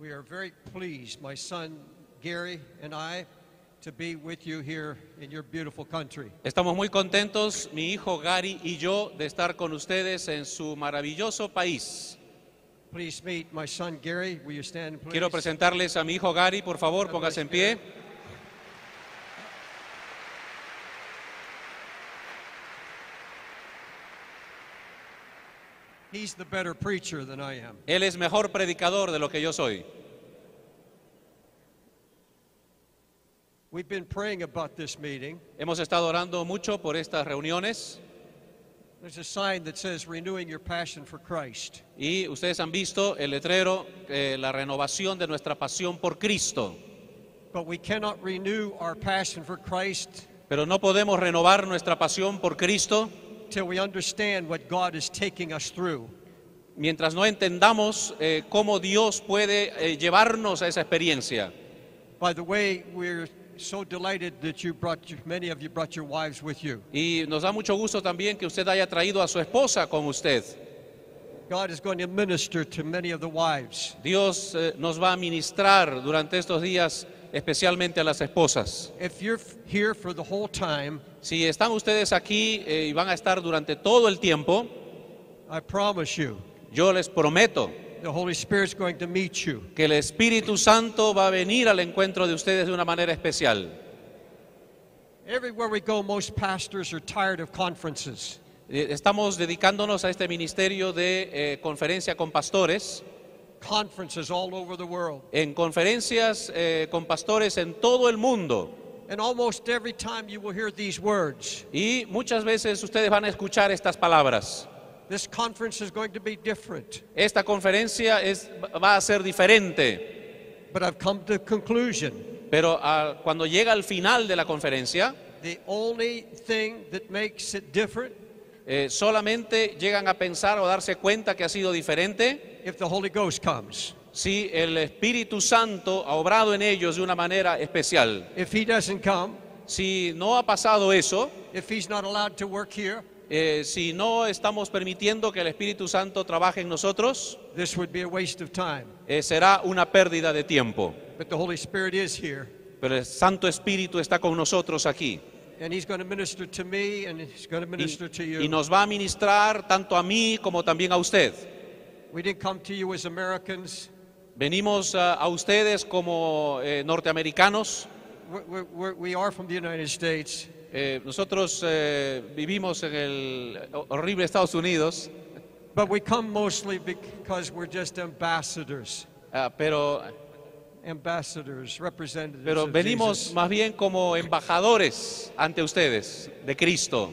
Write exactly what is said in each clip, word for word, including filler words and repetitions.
We are very pleased, my son Gary and I, to be with you here in your beautiful country. Estamos muy contentos, mi hijo Gary y yo, de estar con ustedes en su maravilloso país. Please meet my son Gary. Will you stand, please? Quiero presentarles a mi hijo Gary, por favor, póngase en pie. He's the better preacher than I am. Él es mejor predicador de lo que yo soy. We've been praying about this meeting. Hemos estado orando mucho por estas reuniones. There's a sign that says renewing your passion for Christ. Y ustedes han visto el letrero, eh, la renovación de nuestra pasión por Cristo. But we cannot renew our passion for Christ Pero no podemos renovar nuestra pasión por Cristo till we understand what God is taking us through. mientras no entendamos eh, cómo Dios puede eh, llevarnos a esa experiencia. By the way, we're so delighted that you brought your, many of you brought your wives with you. Y nos da mucho gusto también que usted haya traído a su esposa con usted. God is going to minister to many of the wives. Dios eh, nos va a ministrar durante estos días, especialmente a las esposas. If you're here for the whole time, Si están ustedes aquí eh, y van a estar durante todo el tiempo, I promise you, yo les prometo the Holy Spirit's going to meet you. que el Espíritu Santo va a venir al encuentro de ustedes de una manera especial. Everywhere we go, most pastors are tired of conferences. Eh, Estamos dedicándonos a este ministerio de eh, conferencia con pastores, Conferences all over the world. en conferencias eh, con pastores en todo el mundo. And almost every time you will hear these words. Y muchas veces ustedes van a escuchar estas palabras. This conference is going to be different. Esta conferencia es, va a ser diferente, But I've come to a conclusion. pero ah, cuando llega al final de la conferencia, The only thing that makes it different, eh, solamente llegan a pensar o darse cuenta que ha sido diferente if the Holy Ghost comes. si el Espíritu Santo ha obrado en ellos de una manera especial. If he doesn't come, Si no ha pasado eso, if he's not allowed to work here, eh, si no estamos permitiendo que el Espíritu Santo trabaje en nosotros, this would be a waste of time. eh, será una pérdida de tiempo. But the Holy Spirit is here, Pero el Santo Espíritu está con nosotros aquí and he's going to minister to me, and he's going to minister to y, y you. nos va a ministrar tanto a mí como también a usted. We didn't come to you as Americans. Venimos a, a ustedes como eh, norteamericanos. We're, we're, we are from the United States, Eh, nosotros eh, vivimos en el horrible Estados Unidos, but we come mostly because we're just ambassadors, ah, pero, ambassadors, representatives pero of venimos Jesus. más bien como embajadores ante ustedes de Cristo.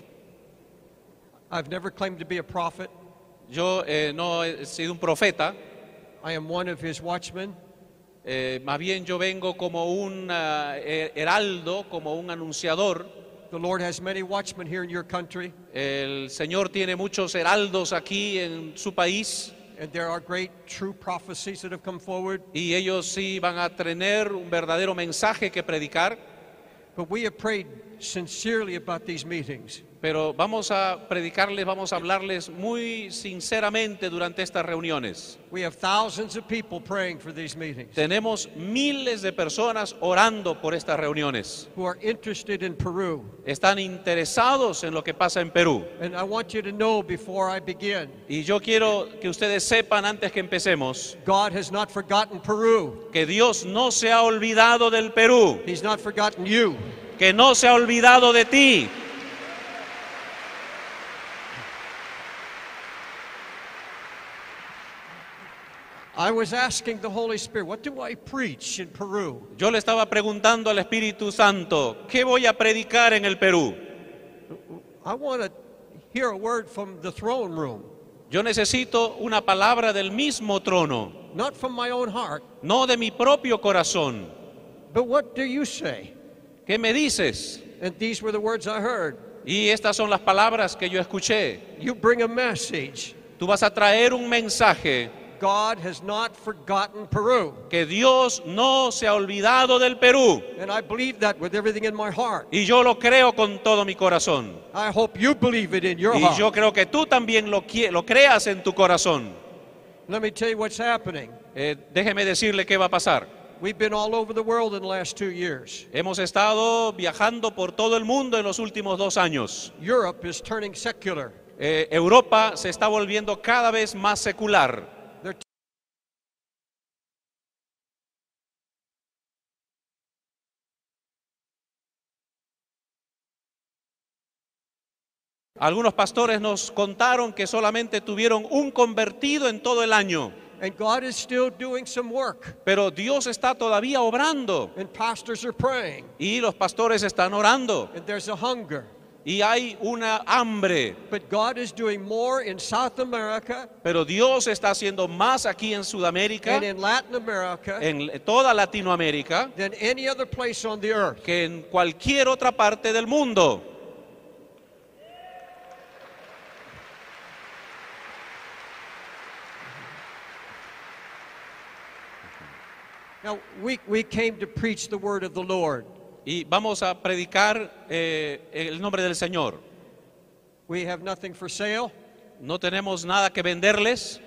I've never claimed to be a prophet. Yo eh, no he sido un profeta, I am one of his watchmen. eh, más bien yo vengo como un ah, eh, heraldo, como un anunciador. The Lord has many watchmen here in your country, El Señor tiene muchos heraldos aquí en su país and there are great true prophecies that have come forward. y ellos sí van a tener un verdadero mensaje que predicar, But we have prayed sincerely about these meetings. pero vamos a predicarles, vamos a hablarles muy sinceramente durante estas reuniones. We have thousands of people praying for these meetings Tenemos miles de personas orando por estas reuniones. who are interested in Peru. Están interesados en lo que pasa en Perú. And I want you to know before I begin, Y yo quiero que ustedes sepan antes que empecemos God has not forgotten Peru. que Dios no se ha olvidado del Perú, He's not forgotten you. que no se ha olvidado de ti. I was asking the Holy Spirit, what do I preach in Peru? Yo le estaba preguntando al Espíritu Santo, ¿qué voy a predicar en el Perú? I want to hear a word from the throne room, Yo necesito una palabra del mismo trono, not from my own heart. no de mi propio corazón. But what do you say? ¿Qué me dices? And these were the words I heard. Y estas son las palabras que yo escuché. You bring a message. Tú vas a traer un mensaje God has not forgotten Peru. que Dios no se ha olvidado del Perú. And I believe that with everything in my heart. Y yo lo creo con todo mi corazón. I hope you believe it in your Y yo heart. creo que tú también lo, qui- lo creas en tu corazón. Let me tell you what's happening. Eh, déjeme decirle qué va a pasar. We've been all over the world in the last two years. Hemos estado viajando por todo el mundo en los últimos dos años. Europe is turning secular. Eh, Europa se está volviendo cada vez más secular. They're Algunos pastores nos contaron que solamente tuvieron un convertido en todo el año. And God is still doing some work. Pero Dios está todavía obrando And pastors are praying. y los pastores están orando And there's a hunger. y hay una hambre. But God is doing more in South America Pero Dios está haciendo más aquí en Sudamérica, and in Latin America en toda Latinoamérica, than any other place on the earth. que en cualquier otra parte del mundo. Now, we, we came to preach the word of the Lord. Y vamos a predicar eh, el nombre del Señor. We have nothing for sale. No tenemos nada que venderles.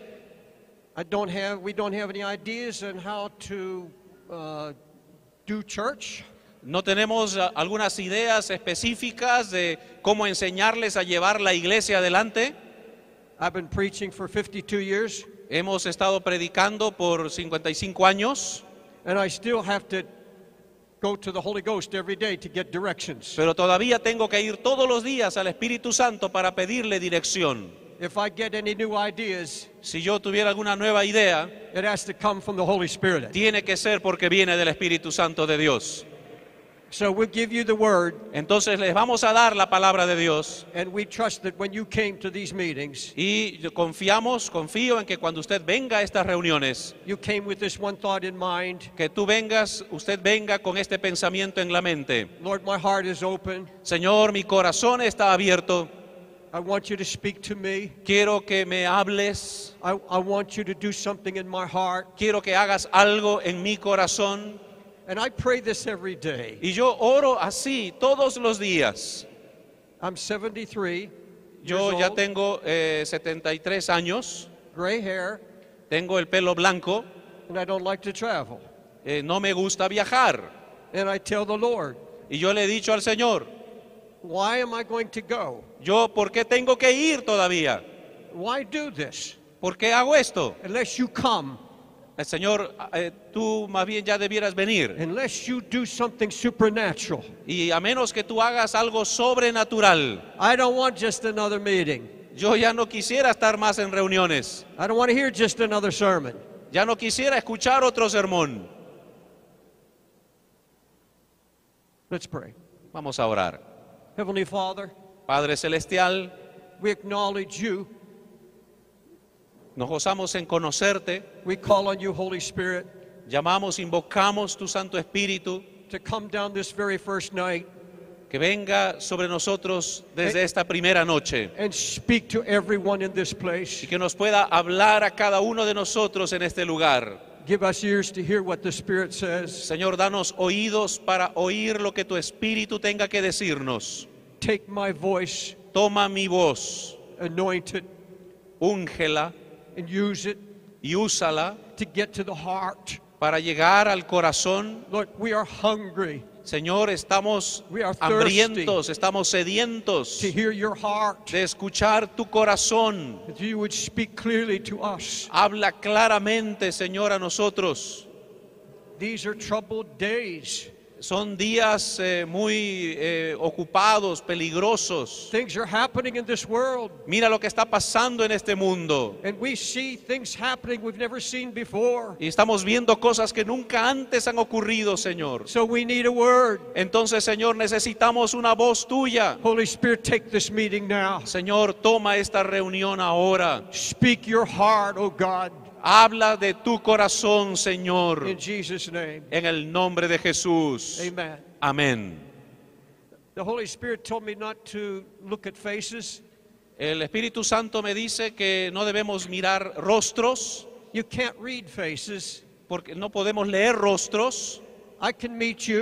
I don't have, we don't have any ideas on how to uh, do church. No tenemos uh, algunas ideas específicas de cómo enseñarles a llevar la iglesia adelante. I've been preaching for fifty-two years, Hemos estado predicando por cincuenta y cinco años, and I still have to go to the Holy Ghost every day to get directions. pero todavía tengo que ir todos los días al Espíritu Santo para pedirle dirección. If I get any new ideas, Si yo tuviera alguna nueva idea, it has to come from the Holy Spirit. tiene que ser porque viene del Espíritu Santo de Dios. So we'll give you the word, Entonces les vamos a dar la palabra de Dios and we trust that when you came to these meetings, y confiamos, confío en que cuando usted venga a estas reuniones, you came with this one thought in mind. que tú vengas, usted venga con este pensamiento en la mente. Lord, my heart is open. Señor, mi corazón está abierto. I want you to speak to me. Quiero que me hables. I, I want you to do something in my heart. Quiero que hagas algo en mi corazón. And I pray this every day. Y yo oro así todos los días. I'm seventy-three Yo years ya old, tengo eh, setenta y tres años, gray hair, tengo el pelo blanco, and I don't like to travel. eh, no me gusta viajar. And I tell the Lord, Y yo le he dicho al Señor, why am I going to go? yo, ¿por qué tengo que ir todavía? Why do this? ¿Por qué hago esto? Unless you come, El Señor, eh, tú más bien ya debieras venir. unless you do something supernatural. Y a menos que tú hagas algo sobrenatural, I don't want just another meeting. yo ya no quisiera estar más en reuniones. I don't want to hear just another sermon. Ya no quisiera escuchar otro sermón. Let's pray. Vamos a orar. Heavenly Father, Padre Celestial, we acknowledge you. nos gozamos en conocerte. We call on you, Holy Spirit, Llamamos, invocamos tu Santo Espíritu, to come down this very first night que venga sobre nosotros desde esta primera noche and speak to everyone in this y place. que nos pueda hablar a cada uno de nosotros en este lugar. Give us ears to hear what the Spirit says. Señor, danos oídos para oír lo que tu Espíritu tenga que decirnos. Take my voice, Toma mi voz, anoint it, úngela and use it y úsala to get to the heart. para llegar al corazón. Lord, we are hungry Señor, estamos We are thirsty. hambrientos, estamos sedientos to hear your heart, de escuchar tu corazón. that you would speak clearly to us. Habla claramente, Señor, a nosotros. These are troubled days. Son días eh, muy eh, ocupados, peligrosos. Things are happening in this world, Mira lo que está pasando en este mundo. and we see things happening we've never seen before. Y estamos viendo cosas que nunca antes han ocurrido, Señor. So we need a word. Entonces, Señor, necesitamos una voz tuya. Holy Spirit, take this meeting now. Señor, toma esta reunión ahora. Speak your heart, oh God, Habla de tu corazón, Señor, in Jesus' name. en el nombre de Jesús. Amen. Amén. The Holy Spirit told me not to look at faces. El Espíritu Santo me dice que no debemos mirar rostros, You can't read faces. porque no podemos leer rostros. I can meet you.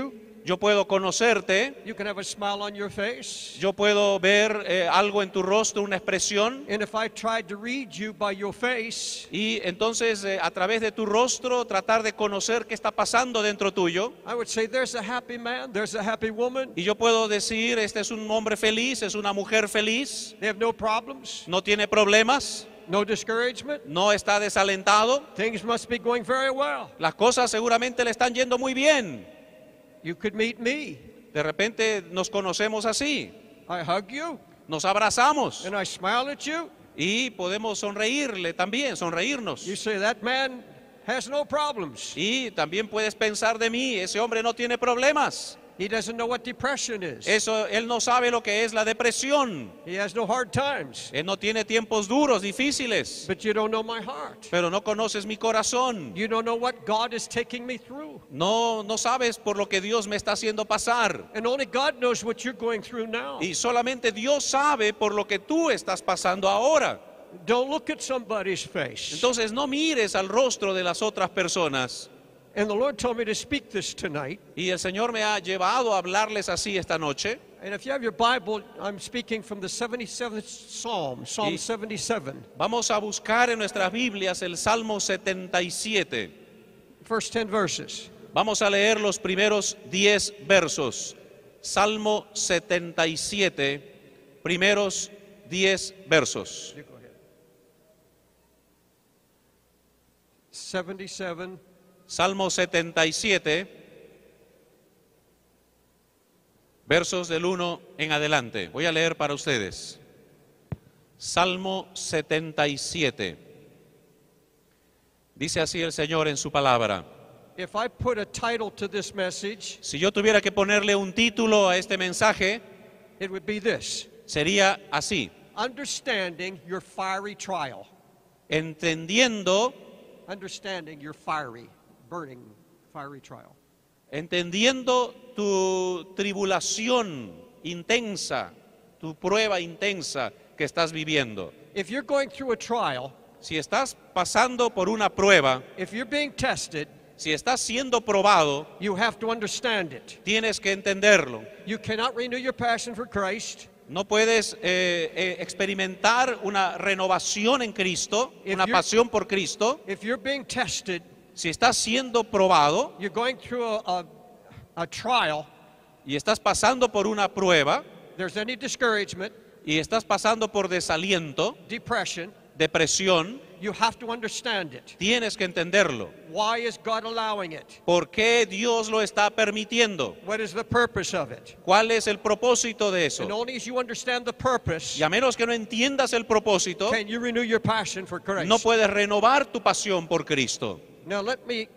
yo puedo conocerte, You can have a smile on your face. yo puedo ver eh, algo en tu rostro, una expresión, And if I tried to read you by your face, y entonces eh, a través de tu rostro tratar de conocer qué está pasando dentro tuyo. I would say, there's a happy man, there's a happy woman. Y yo puedo decir, este es un hombre feliz, es una mujer feliz, They have no problems, no tiene problemas, no discouragement. no está desalentado, Things must be going very well. las cosas seguramente le están yendo muy bien. You could meet me. De repente nos conocemos así, I hug you nos abrazamos and I smile at you. y podemos sonreírle también, sonreírnos. You say, that man has no problems. Y también puedes pensar de mí, ese hombre no tiene problemas. He doesn't know what depression is. Eso, él no sabe lo que es la depresión. He has no hard times. Él no tiene tiempos duros, difíciles. But you don't know my heart. Pero no conoces mi corazón. You don't know what God is taking me through. No, no sabes por lo que Dios me está haciendo pasar. And only God knows what you're going through now. Y solamente Dios sabe por lo que tú estás pasando ahora. Don't look at somebody's face. Entonces no mires al rostro de las otras personas. And the Lord told me to speak this tonight. Y el Señor me ha llevado a hablarles así esta noche. And if you have your Bible, I'm speaking from the seventy-seventh Psalm, Psalm Y- seventy-seven, Vamos a buscar en nuestras Biblias el Salmo setenta y siete. first ten verses. Vamos a leer los primeros diez versos. Salmo setenta y siete, primeros diez versos. You go ahead. seventy-seven, Salmo setenta y siete, versos del uno en adelante. Voy a leer para ustedes. Salmo setenta y siete. Dice así el Señor en su palabra. if I put a title to this message, Si yo tuviera que ponerle un título a este mensaje, it would be this: sería así: Understanding your fiery trial. entendiendo, Understanding your fiery, burning, fiery trial. entendiendo tu tribulación intensa, tu prueba intensa que estás viviendo. If you're going through a trial, Si estás pasando por una prueba, if you're being tested, si estás siendo probado, you have to understand it. tienes que entenderlo. You cannot renew your passion for Christ No puedes eh, eh, experimentar una renovación en Cristo, If una you're- pasión por Cristo. if you're being tested. Si estás siendo probado You're going through a, a, a trial. y estás pasando por una prueba There's any discouragement, y estás pasando por desaliento, depression. depresión, You have to understand it. tienes que entenderlo. Why is God allowing it? ¿Por qué Dios lo está permitiendo? What is the purpose of it? ¿Cuál es el propósito de And eso? only as you understand the purpose Y a menos que no entiendas el propósito, can you renew your passion for Christ. no puedes renovar tu pasión por Cristo. Now let me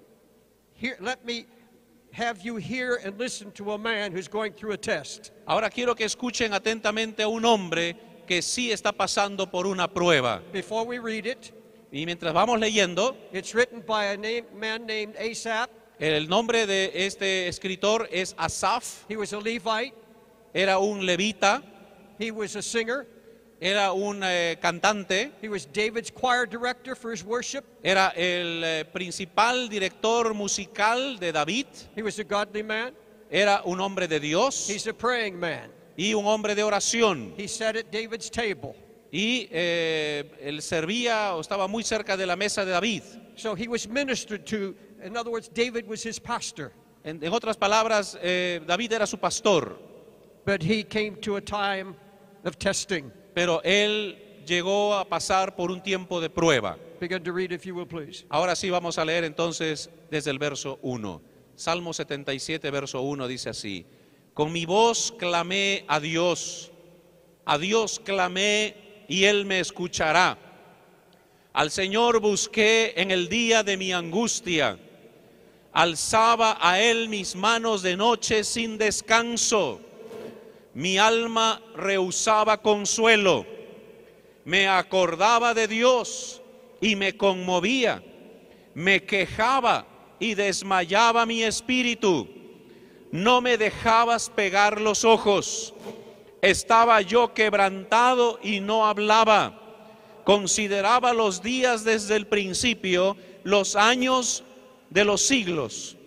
hear, let me have you hear and listen to a man who's going through a test. Ahora quiero que escuchen atentamente a un hombre que sí está pasando por una prueba. Before we read it, Y mientras vamos leyendo, it's written by a name, man named Asaph. el nombre de este escritor es Asaf, He was a Levite. era un levita, He was a singer. era un eh, cantante, He was David's choir director for his worship. era el eh, principal director musical de David, He was a godly man. era un hombre de Dios He's a praying man. y un hombre de oración. He sat at David's table. Y eh, él servía o estaba muy cerca de la mesa de David. So he was ministered to. In other words, David was his pastor. En, en otras palabras, eh, David era su pastor, But he came to a time of testing. pero él llegó a pasar por un tiempo de prueba. Begin to read, if you will, please. Ahora sí vamos a leer entonces desde el verso uno. Salmo setenta y siete, verso uno dice así: Con mi voz clamé a Dios, a Dios clamé y Él me escuchará. Al Señor busqué en el día de mi angustia, alzaba a Él mis manos de noche sin descanso. Mi alma rehusaba consuelo, me acordaba de Dios y me conmovía, me quejaba y desmayaba mi espíritu. No me dejabas pegar los ojos, estaba yo quebrantado y no hablaba. Consideraba los días desde el principio, los años de los siglos.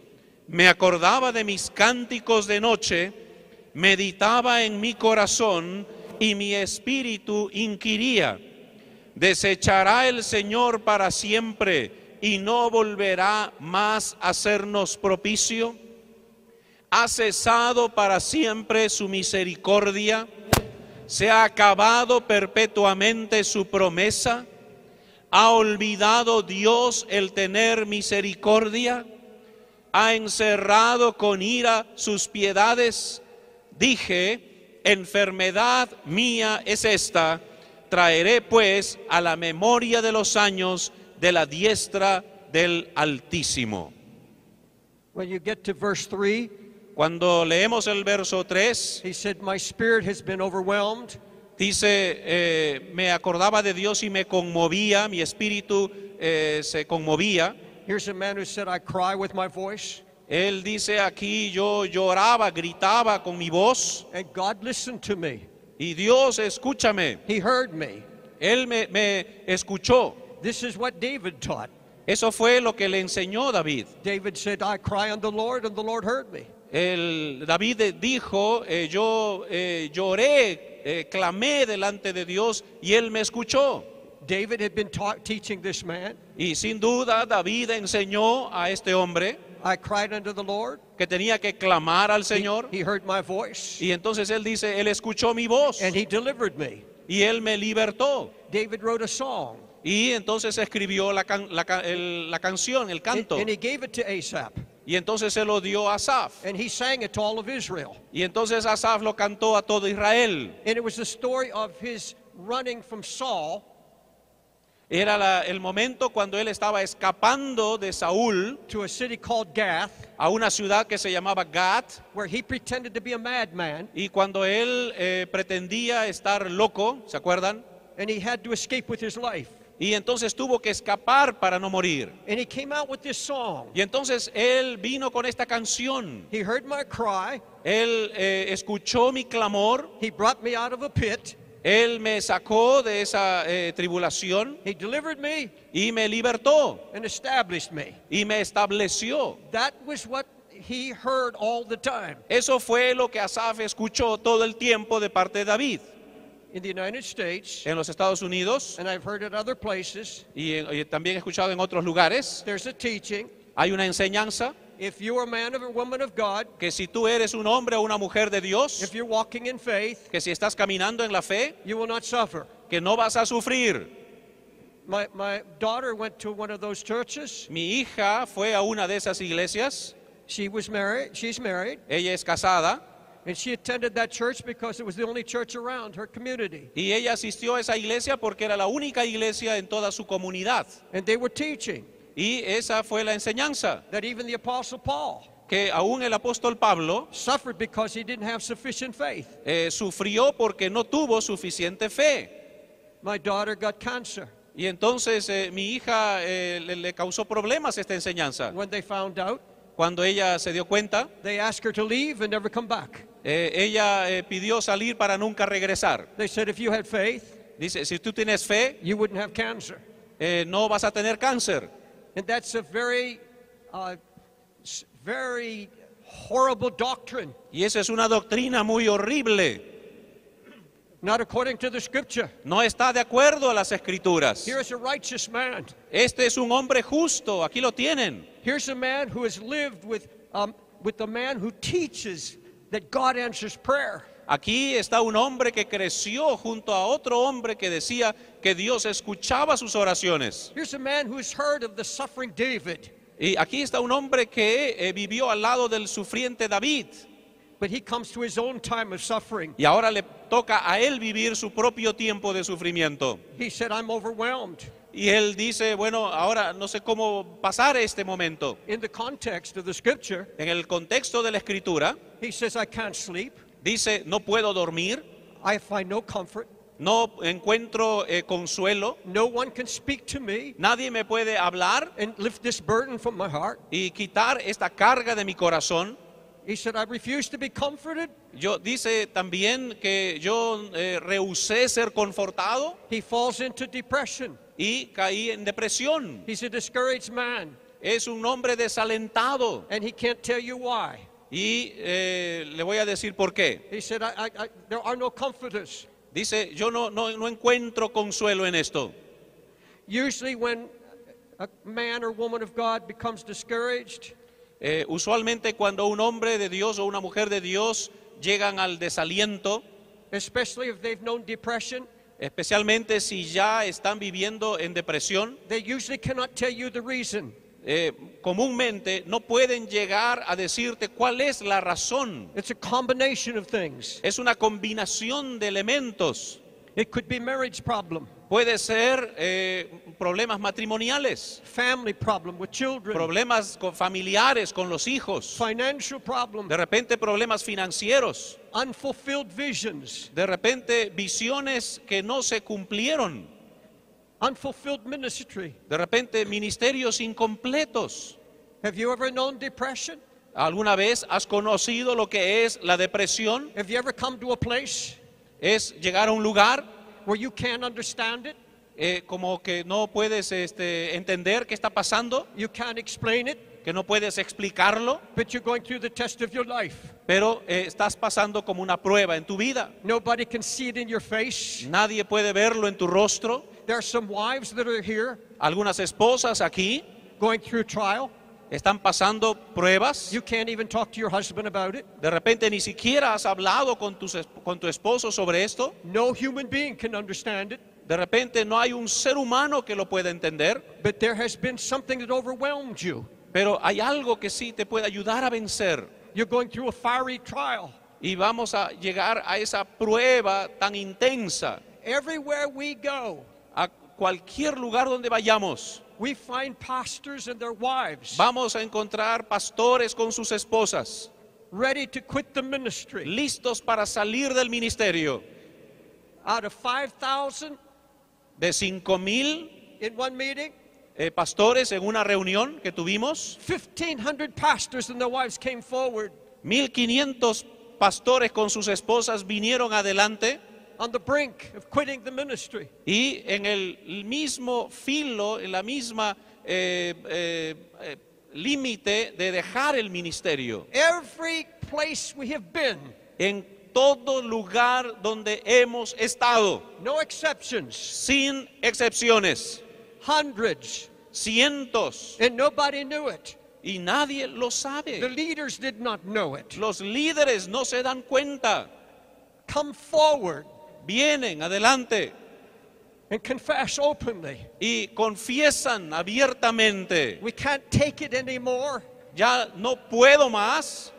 Me acordaba de mis cánticos de noche, meditaba en mi corazón y mi espíritu inquiría. ¿Desechará el Señor para siempre y no volverá más a hacernos propicio? ¿Ha cesado para siempre su misericordia? ¿Se ha acabado perpetuamente su promesa? ¿Ha olvidado Dios el tener misericordia? ¿Ha encerrado con ira sus piedades? Dije, enfermedad mía es esta, traeré pues a la memoria de los años de la diestra del Altísimo. When you get to verse three, Cuando leemos el verso tres, he said, my spirit has been overwhelmed. dice, eh, me acordaba de Dios y me conmovía, mi espíritu eh, se conmovía. Here's a man who said, I cry with my voice. Él dice aquí, yo lloraba, gritaba con mi voz, And God listened to me. y Dios, escúchame. He heard me. Él me, me escuchó. This is what David taught. Eso fue lo que le enseñó David. David said, I cry unto the Lord, and the Lord heard me. El, David dijo, eh, yo eh, lloré, eh, clamé delante de Dios y Él me escuchó. David had been taught, teaching this man. Y sin duda David enseñó a este hombre I cried unto the Lord. que tenía que clamar al He, Señor. he heard my voice, Y entonces él dice, Él escuchó mi voz and he delivered me. y Él me libertó. David wrote a song, Y entonces escribió la, can- la ca- el- la canción, el and, canto. and he gave it to Asaph, Y entonces se lo dio a Asaf. and he sang it to all of Israel. Y entonces Asaf lo cantó a todo Israel. And it was the story of his running from Saul Era la- el momento cuando él estaba escapando de Saúl to a city called Gath, a una ciudad que se llamaba Gat. where he pretended to be a madman, Y cuando él eh, pretendía estar loco, ¿se acuerdan? and he had to escape with his life. Y entonces tuvo que escapar para no morir. And he came out with this song. Y entonces él vino con esta canción. He heard my cry. Él eh, escuchó mi clamor. He brought me out of a pit. Él me sacó de esa eh, tribulación He delivered me y me libertó and established me. y me estableció. That was what he heard all the time. Eso fue lo que Asaf escuchó todo el tiempo de parte de David. In the United States, En los Estados Unidos, and I've heard it other places, y, en- y también he escuchado en otros lugares, there's a teaching. hay una enseñanza If you're a man or a woman of God, que si tú eres un hombre o una mujer de Dios, if you're walking in faith, que si estás caminando en la fe, you will not suffer. que no vas a sufrir. My, my daughter went to one of those churches. Mi hija fue a una de esas iglesias, She was married. She's married. ella es casada, And she attended that church because it was the only church around her community. y ella asistió a esa iglesia porque era la única iglesia en toda su comunidad. And they were teaching Y esa fue la enseñanza, that even the Apostle Paul que aún el apóstol Pablo suffered because he didn't have sufficient faith. eh, sufrió porque no tuvo suficiente fe. My daughter got cancer. Y entonces eh, mi hija eh, le, le causó problemas esta enseñanza. When they found out, Cuando ella se dio cuenta, they asked her to leave and never come back. eh, ella eh, pidió salir para nunca regresar. They said, if you had faith, Dice, si tú tienes fe, you wouldn't have cancer. eh, no vas a tener cáncer. And that's a very, uh, s- very horrible doctrine, Y esa es una doctrina muy horrible. not according to the scripture. No está de acuerdo a las escrituras. Here's a righteous man. Este es un hombre justo, aquí lo tienen. Here's a man who has lived with, um, with the man who teaches that God answers prayer. Aquí está un hombre que creció junto a otro hombre que decía que Dios escuchaba sus oraciones. Here's a man who's heard of the suffering David, Y aquí está un hombre que eh, vivió al lado del sufriente David. but he comes to his own time of suffering. Y ahora le toca a él vivir su propio tiempo de sufrimiento. He said, I'm overwhelmed. Y él dice, bueno, ahora no sé cómo pasar este momento. In the context of the scripture, En el contexto de la escritura, he says, I can't sleep. dice, no puedo dormir, I find no comfort. no encuentro eh, consuelo, No one can speak to me nadie me puede hablar and lift this burden from my heart. y quitar esta carga de mi corazón. He said, I refuse to be comforted. Yo dice también que yo eh, rehusé ser confortado He falls into depression. y caí en depresión. He's a discouraged man. es un hombre desalentado. And he can't tell you why. Y eh, le voy a decir por qué. He said, I, I, I, there are no comforters. Dice, yo no, no, no encuentro consuelo en esto. Usually when a man or woman of God becomes discouraged, Eh, usualmente cuando un hombre de Dios o una mujer de Dios llegan al desaliento, especially if they've known depression, especialmente si ya están viviendo en depresión, they usually cannot tell you the reason. eh, comúnmente no pueden llegar a decirte cuál es la razón. It's a combination of things. Es una combinación de elementos. It could be marriage problem, Puede ser eh, problemas matrimoniales, family problem with children, problemas con- familiares con los hijos, financial problem, de repente problemas financieros, unfulfilled visions, de repente visiones que no se cumplieron, unfulfilled ministry. de repente ministerios incompletos. Have you ever known depression? ¿Alguna vez has conocido lo que es la depresión? Have you ever come to a place Es llegar a un lugar where you can't understand it? eh, como que no puedes este, entender qué está pasando, You can't explain it, que no puedes explicarlo, but you're going through the test of your life. pero eh, estás pasando como una prueba en tu vida. Nobody can see it in your face. Nadie puede verlo en tu rostro. There are some wives that are here Algunas esposas aquí going through trial. están pasando pruebas. You can't even talk to your husband about it. De repente ni siquiera has hablado con, tus, esp- con tu esposo sobre esto. No human being can understand it, De repente no hay un ser humano que lo pueda entender. but there has been something that overwhelmed you. Pero hay algo que sí te puede ayudar a vencer. You're going through a fiery trial. Y vamos a llegar a esa prueba tan intensa. Everywhere we go, A cualquier lugar donde vayamos, we find pastors and their wives vamos a encontrar pastores con sus esposas, ready to quit the ministry. listos para salir del ministerio. Out of five thousand De cinco mil in one meeting, eh, pastores en una reunión que tuvimos, fifteen hundred pastors and their wives came forward mil quinientos pastores con sus esposas vinieron adelante on the brink of quitting the ministry. y en el mismo filo, en la misma eh, eh, eh, límite de dejar el ministerio. Every place we have been, En todo lugar donde hemos estado, no exceptions, sin excepciones, hundreds, cientos, and nobody knew it. y nadie lo The sabe. leaders did not know it. Los líderes no se dan cuenta, Come forward vienen adelante and confess openly. y confiesan abiertamente, We can't take it anymore. ya no puedo más,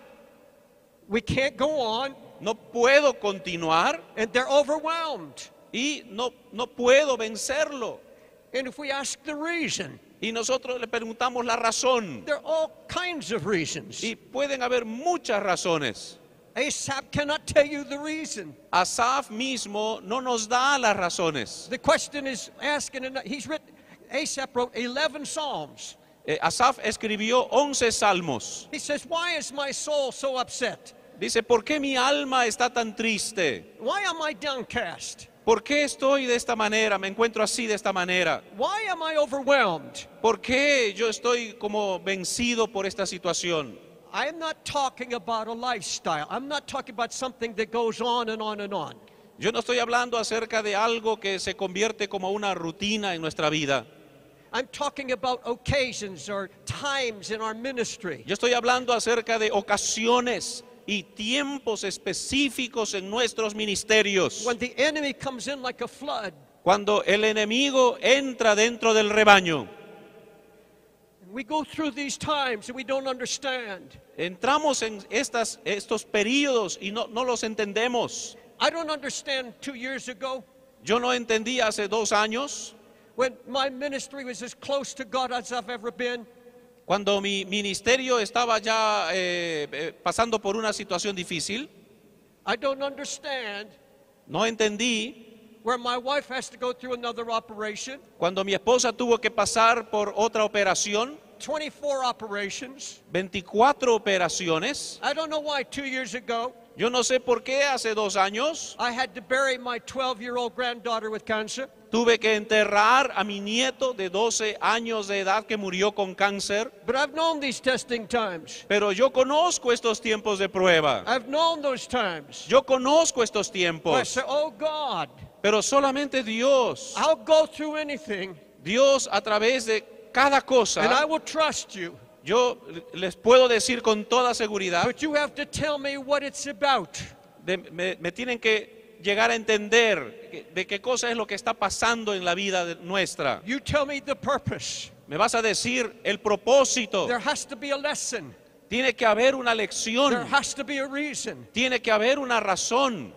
We can't go on. no puedo continuar And they're overwhelmed. y no, no puedo vencerlo. And if we ask the reason, Y nosotros le preguntamos la razón, there are all kinds of reasons. y pueden haber muchas razones. Asaph cannot tell you the reason. Asaf mismo no nos da las razones. The question is asking, and he's written, Asaph wrote eleven Psalms. Eh, Asaf escribió once salmos. He says, why is my soul so upset? Dice, ¿por qué mi alma está tan triste? Why am I downcast? ¿Por qué estoy de esta manera? Me encuentro así de esta manera. Why am I overwhelmed? ¿Por qué yo estoy como vencido por esta situación? I am not talking about a lifestyle. I'm not talking about something that goes on and on and on. Yo no estoy hablando acerca de algo que se convierte como una rutina en nuestra vida. I'm talking about occasions or times in our ministry. Yo estoy hablando acerca de ocasiones y tiempos específicos en nuestros ministerios. When the enemy comes in like a flood, Cuando el enemigo entra dentro del rebaño, we go through these times and we don't understand. entramos en estas, estos periodos y no, no los entendemos. I don't understand two years ago Yo no entendí hace dos años, when my ministry was as close to God as I've ever been. cuando mi ministerio estaba ya eh, eh, pasando por una situación difícil. I don't understand No entendí where my wife has to go through another operation, cuando mi esposa tuvo que pasar por otra operación, twenty-four operations. veinticuatro operaciones. I don't know why two years ago Yo no sé por qué hace dos años I had to bury my twelve-year-old granddaughter with cancer. Tuve que enterrar a mi nieto de doce años de edad que murió con cáncer. But I've known these testing times. Pero yo conozco estos tiempos de prueba. I've known those times. Yo conozco estos But I tiempos. say, oh God, Pero solamente Dios, I'll go through anything, Dios a través de cada and I cosa, will trust you. yo les puedo decir con toda seguridad, But you have to tell me what it's about. de- me, me tienen que llegar a entender que- de qué cosa es lo que está pasando en la vida de- nuestra. You tell me the purpose. Me vas a decir el propósito. There has to be a lesson. Tiene que haber una There lección. has to be a reason. Tiene que haber una razón.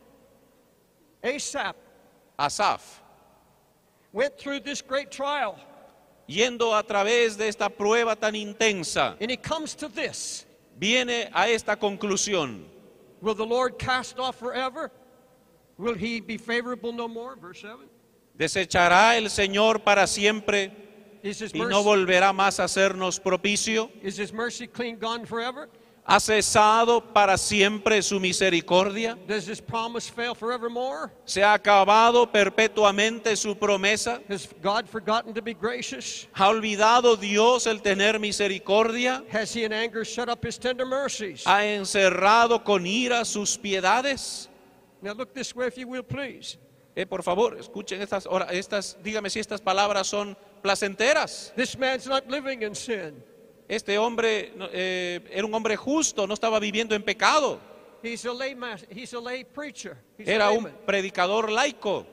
Asaph Asaf, went through this great trial, yendo a través de esta prueba tan intensa, and he comes to this. viene a esta conclusión. Will the Lord cast off forever? Will he be favorable no more? Verse seven. ¿Desechará el Señor para siempre Is his y no mercy, volverá más a hacernos propicio? is his mercy clean gone forever? ¿Ha cesado para siempre su misericordia? Does his promise fail forevermore? ¿Se ha acabado perpetuamente su promesa? Has God forgotten to be gracious? ¿Ha olvidado Dios el tener misericordia? Has he in anger shut up his tender mercies? ¿Ha encerrado con ira sus piedades? Now look this way if you will, please. Eh, por favor, escuchen estas, ora- estas, dígame si estas palabras son placenteras. This man's not living in sin. Este hombre no, eh, era un hombre justo, no estaba viviendo en pecado. He's a lay mas- he's a lay preacher. He's a Era un layman. predicador laico.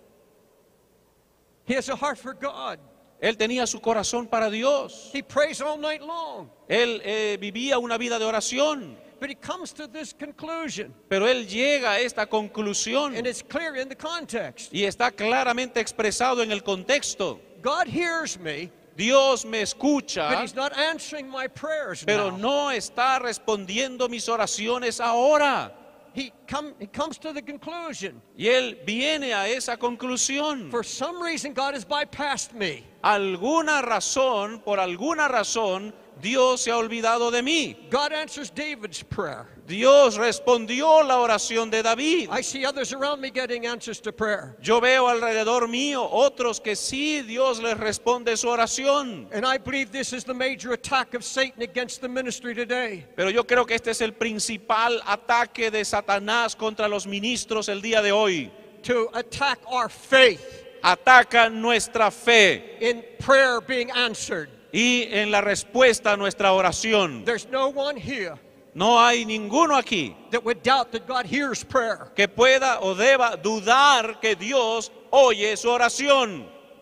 He has a heart for God. Él tenía su corazón para Dios. He prays all night long. Él eh, vivía una vida de oración. But he comes to this conclusion, Pero él llega a esta conclusión and it's clear in the context. y está claramente expresado en el contexto. God hears me, Dios me but escucha, he's not answering my prayers pero now. no está respondiendo mis oraciones ahora. He, come, he comes to the conclusion, Y él viene a esa conclusión. for some reason God has bypassed me. Alguna razón, por alguna razón, Dios se ha olvidado de mí. God answers David's prayer. Dios respondió la oración de David. I see others around me getting answers to prayer. Yo veo alrededor mío otros que sí Dios les responde su oración. And I believe this is the major attack of Satan against the ministry today. Pero yo creo que este es el principal ataque de Satanás contra los ministros el día de hoy. To attack our faith Ataca nuestra fe in prayer being answered. y en la respuesta a nuestra oración. There's no one here No hay ninguno aquí that would doubt that God hears prayer. que pueda o deba dudar que Dios oye su oración.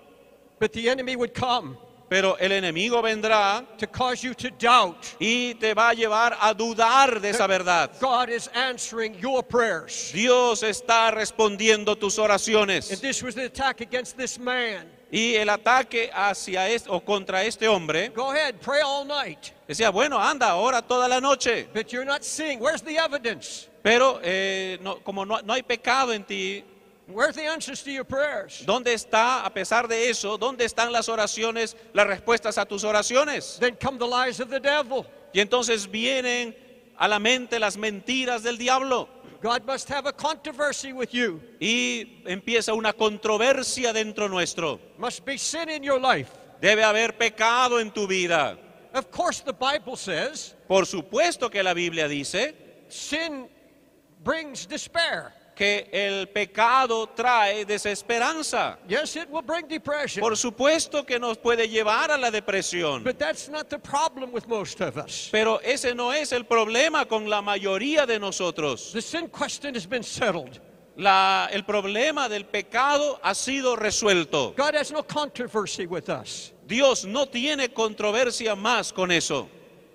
But the enemy would come Pero el enemigo vendrá to cause you to doubt y te va a llevar a dudar de esa verdad. God is answering your prayers. Dios está respondiendo tus And oraciones. this was the attack against this man. Y el ataque hacia este, o contra este hombre Go ahead, pray all night. decía, bueno, anda, ora toda la noche. But you're not seeing. Where's the evidence? Pero eh, no- como no, no hay pecado en ti, Where's the answers to your prayers? ¿dónde está, a pesar de eso, dónde están las oraciones, las respuestas a tus oraciones? Then come the lies of the devil. Y entonces vienen a la mente las mentiras del diablo. God must have a controversy with you. Y empieza una controversia dentro nuestro. Must be sin in your life. Debe haber pecado en tu vida. Of course, the Bible says Por supuesto que la Biblia dice sin brings despair. que el pecado trae desesperanza. Yes, it will bring depression. Por supuesto que nos puede llevar a la depresión. But that's not the problem with most of us. Pero ese no es el problema con la mayoría de nosotros. The sin question has been settled. La- el problema del pecado ha sido resuelto. God has no controversy with us. Dios no tiene controversia más con eso.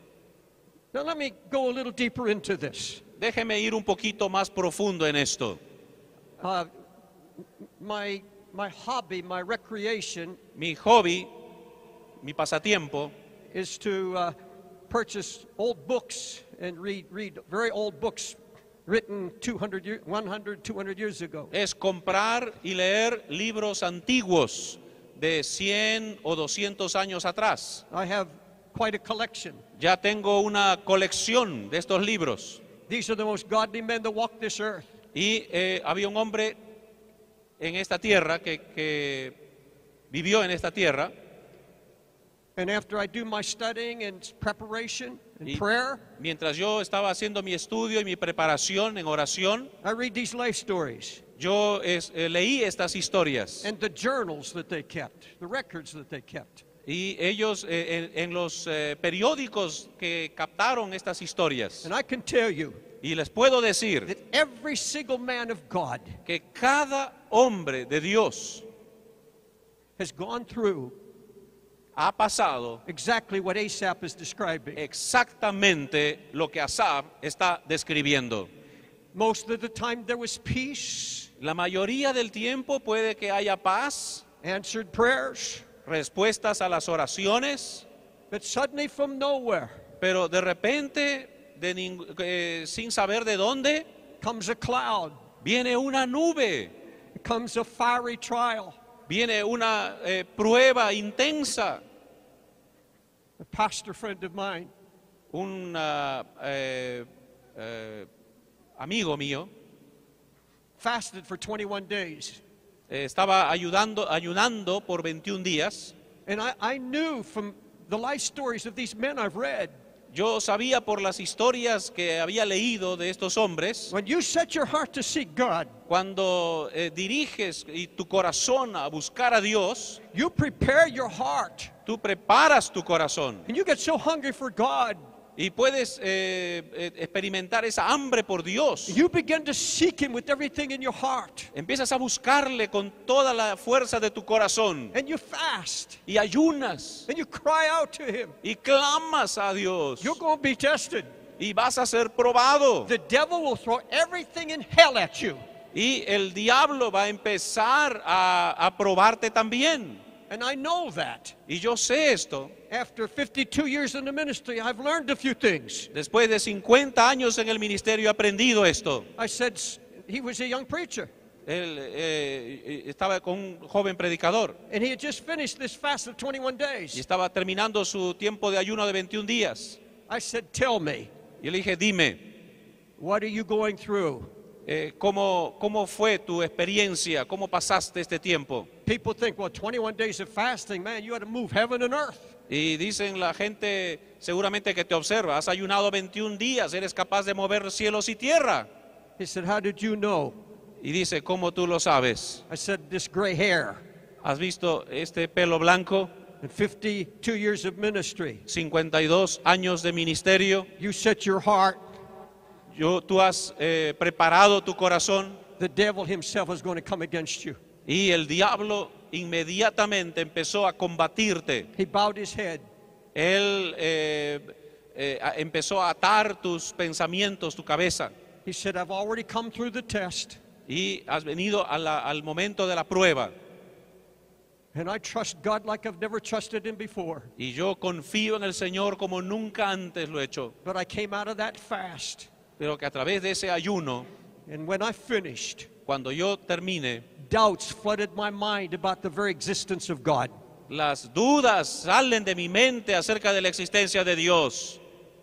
Now let me go a little deeper into this. Déjeme ir un poquito más profundo en esto. Uh, my, my hobby, my recreation Mi hobby, mi pasatiempo, is to uh, purchase old books and read, read very old books written two hundred, year, one hundred, two hundred years ago. es comprar y leer libros antiguos de cien o doscientos años atrás. I have quite a collection. Ya tengo una colección de estos libros. These are the most godly men that walk this earth. Y eh, había un hombre en esta tierra, que, que vivió en esta tierra. And after I do my studying and preparation and Y prayer, mientras yo estaba haciendo mi estudio y mi preparación en oración, I read these life stories yo es- eh, leí estas historias. and the journals that they kept, the records that they kept. Y ellos eh, en, en los eh, periódicos que captaron estas historias. And I can tell you Y les puedo decir that every single man of God que cada hombre de Dios has gone through ha pasado exactly what Asaph is describing. exactamente lo que Asaf está describiendo. Most of the time there was peace, La mayoría del tiempo puede que haya paz, answered prayers, respuestas a las oraciones, but suddenly from nowhere pero de repente, de ning- eh, sin saber de dónde, comes a cloud, viene una nube, comes a fiery trial. viene una eh, prueba intensa. A pastor friend of mine, Un ah, eh, eh, amigo mío fasted for twenty-one days. eh, estaba ayudando, ayunando por veintiún días. And I, I knew from the life stories of these men I've read, Yo sabía por las historias que había leído de estos hombres, when you set your heart to seek God, cuando eh, diriges y tu corazón a buscar a Dios, you prepare your heart tú preparas tu corazón and you get so hungry for God, y puedes eh, eh, experimentar esa hambre por Dios. you begin to seek Him with everything in your heart. Empiezas a buscarle con toda la fuerza de tu corazón And you fast y ayunas and you cry out to Him. y clamas a Dios You're going to be tested. y vas a ser probado. The devil will throw everything in hell at you. Y el diablo va a empezar a, a probarte también. And I know that. Y yo sé esto. After fifty-two years in the ministry, I've learned a few things. Después de cincuenta años en el ministerio he aprendido esto. I said, s- he was a young preacher, Él eh, estaba con un joven predicador and he had just finished this fast of twenty-one y days. estaba terminando su tiempo de ayuno de veintiún días. I said, tell me, Y le dije, dime, what are you going through? eh, ¿cómo, ¿cómo fue tu experiencia? ¿Cómo pasaste este tiempo? People think, well, twenty-one days of fasting, man, you had to move heaven and earth. Y dicen la gente seguramente que te observa, has ayunado veintiún días, eres capaz de mover cielos y tierra. He said, how did you know? Y dice, ¿cómo tú lo sabes? I said, this gray hair ¿Has visto este pelo blanco? and fifty-two years of ministry. cincuenta y dos años de ministerio. You set your heart, Yo, tú has eh, preparado tu corazón the devil himself is going to come against you. y el diablo inmediatamente empezó a combatirte. He bowed his head. Él eh, eh, a- empezó a atar tus pensamientos, tu cabeza. He said, I've already come through the test, Y has venido a la- al momento de la prueba. and I trust God like I've never trusted Him before. Y yo confío en el Señor como nunca antes lo he hecho. But I came out of that fast, Pero que a través de ese ayuno, and when I finished, cuando yo termine, doubts flooded my mind about the very existence of God. las dudas salen de mi mente acerca de la existencia de Dios.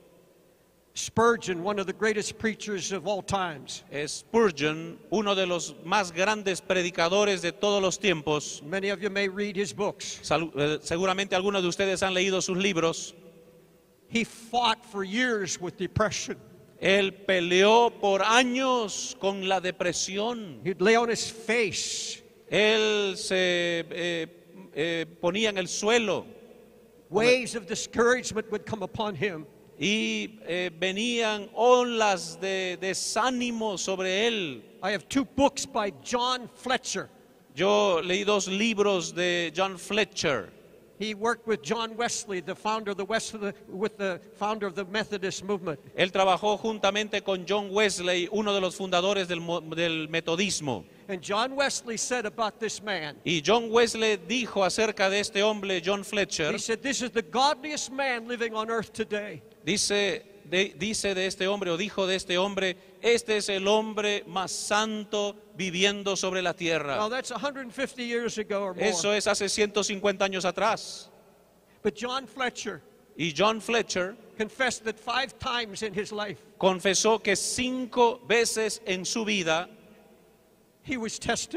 Spurgeon, one of the greatest preachers of all times, Spurgeon, uno de los más grandes predicadores de todos los tiempos, many of you may read his books. salu- eh, seguramente algunos de ustedes han leído sus libros. He fought for years with depression. Él peleó por años con la depresión. He'd lay on his face. Él se eh, eh, ponía en el suelo Waves of discouragement would come upon him. y eh, venían olas de desánimo sobre él. I have two books by John Fletcher. Yo leí dos libros de John Fletcher. He worked with John Wesley, the founder of the West, with the founder of the Methodist movement. Él trabajó juntamente con John Wesley, uno de los fundadores del, mo- del metodismo. And John Wesley said about this man, Y John Wesley dijo acerca de este hombre, John Fletcher, he said, this is the godliest man living on earth today. dice de, dice de este hombre, o dijo de este hombre, este es el hombre más santo viviendo sobre la Now tierra. that's one hundred fifty years ago or more. Eso es hace ciento cincuenta años atrás. But John Fletcher Y John Fletcher confessed that five times in his life confesó que cinco veces en su vida he was tested.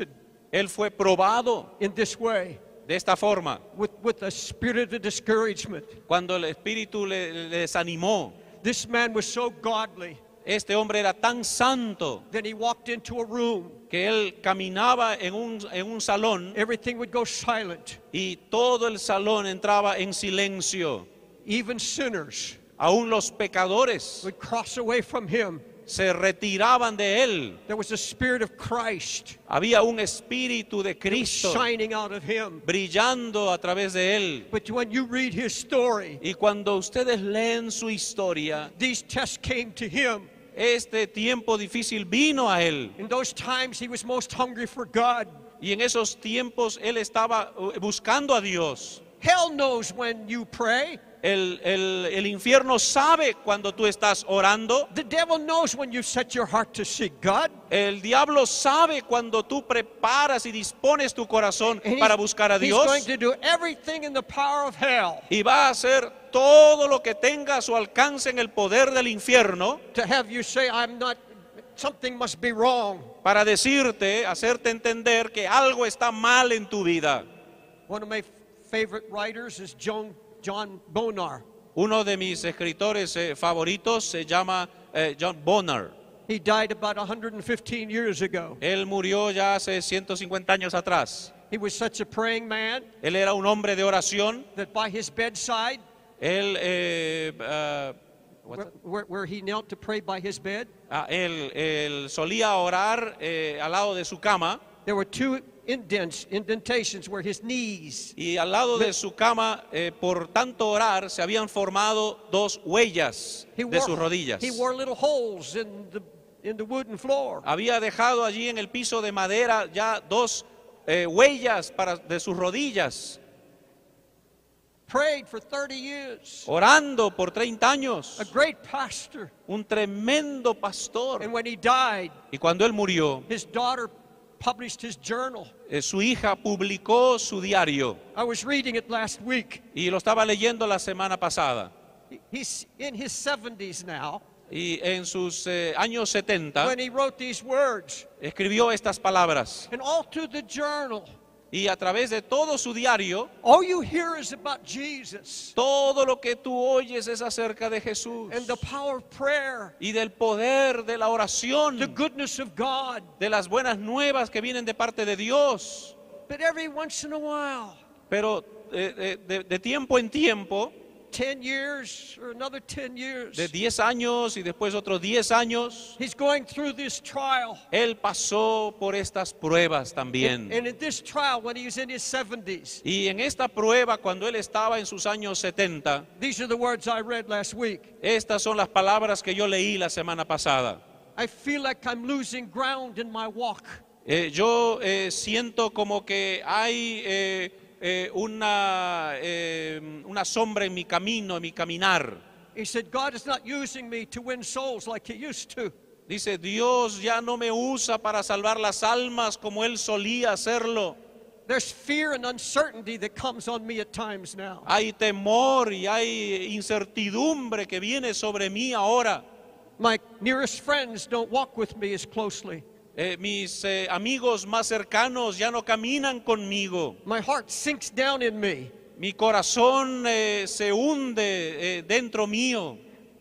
Él fue probado in this way de esta forma. with, with a spirit of discouragement. Cuando el espíritu le, le desanimó, This man was so godly. este hombre era tan santo Then he walked into a room. que él caminaba en un, en un salón Everything would go silent. y todo el salón entraba en silencio. Even sinners Aún los pecadores would cross away from him. se retiraban de él. There was a spirit of Christ Había un espíritu de that was Cristo shining out of him. brillando a través de él. But when you read his story, Y cuando ustedes leen su historia, these tests came to him. este tiempo difícil vino a él. In those times, he was most hungry for God. Y en esos tiempos él estaba eh, buscando a Dios. Hell knows when you pray. El, el, el infierno sabe cuando tú estás orando. The devil knows when you set your heart to seek God. El diablo sabe cuando tú preparas y dispones tu corazón And para he's, buscar a he's Dios. going to do everything in the power of hell Y va a hacer todo lo que tenga a su alcance en el poder del infierno to have you say, I'm not, something must be wrong. para decirte, hacerte entender que algo está mal en tu vida. One of my favorite writers is John, John Bonar. Uno de mis escritores eh, favoritos se llama eh, John Bonar. He died about one hundred fifteen years ago. Él murió ya hace ciento cincuenta años atrás. He was such a praying man Él era un hombre de oración. that by his bedside, Él, eh, ah, what's where, that? where, where he knelt to pray by his bed, Ah, él, él solía orar eh, al lado de su cama there were two indents, indentations where his knees. y al lado de su cama, eh, por tanto orar, se habían formado dos huellas He de sus wore, rodillas. he wore little holes in the, in the wooden floor. Había dejado allí en el piso de madera ya dos eh, huellas para, de sus rodillas, Prayed for thirty years. orando por treinta años. A great pastor. Un tremendo pastor. And when he died, Y cuando él murió, his daughter published his journal. eh, su hija publicó su diario I was reading it last week. y lo estaba leyendo la semana pasada. He- He's in his seventies now Y en sus eh, años setenta when he wrote these words. escribió estas palabras. And all through the journal, Y a través de todo su diario, all you hear is about Jesus todo lo que tú oyes es acerca de Jesús and the power of prayer, y del poder de la the oración, goodness of God. de las buenas nuevas que vienen de parte de Dios. But every once in a while, Pero eh, eh, de, de tiempo en tiempo, ten years or another ten years, de diez años y después otros diez años, he's going through this trial. él pasó por estas pruebas también. And in this trial, when he was in his seventies, Y en esta prueba, cuando él estaba en sus años setenta, these are the words I read last week. estas son las palabras que yo leí la semana pasada. I feel like I'm losing ground in my walk. Eh, yo eh, siento como que hay eh, eh, una, eh, una sombra en mi camino, en mi caminar. He said, God is not using me to win souls like he used to. Dice, Dios ya no me usa para salvar las almas como Él solía hacerlo. There's fear and uncertainty that comes on me at times now. Hay temor y hay incertidumbre que viene sobre mí ahora. My nearest friends don't walk with me as closely. Eh, mis eh, amigos más cercanos ya no caminan conmigo. My heart sinks down in me. Mi corazón eh, se hunde eh, dentro mío.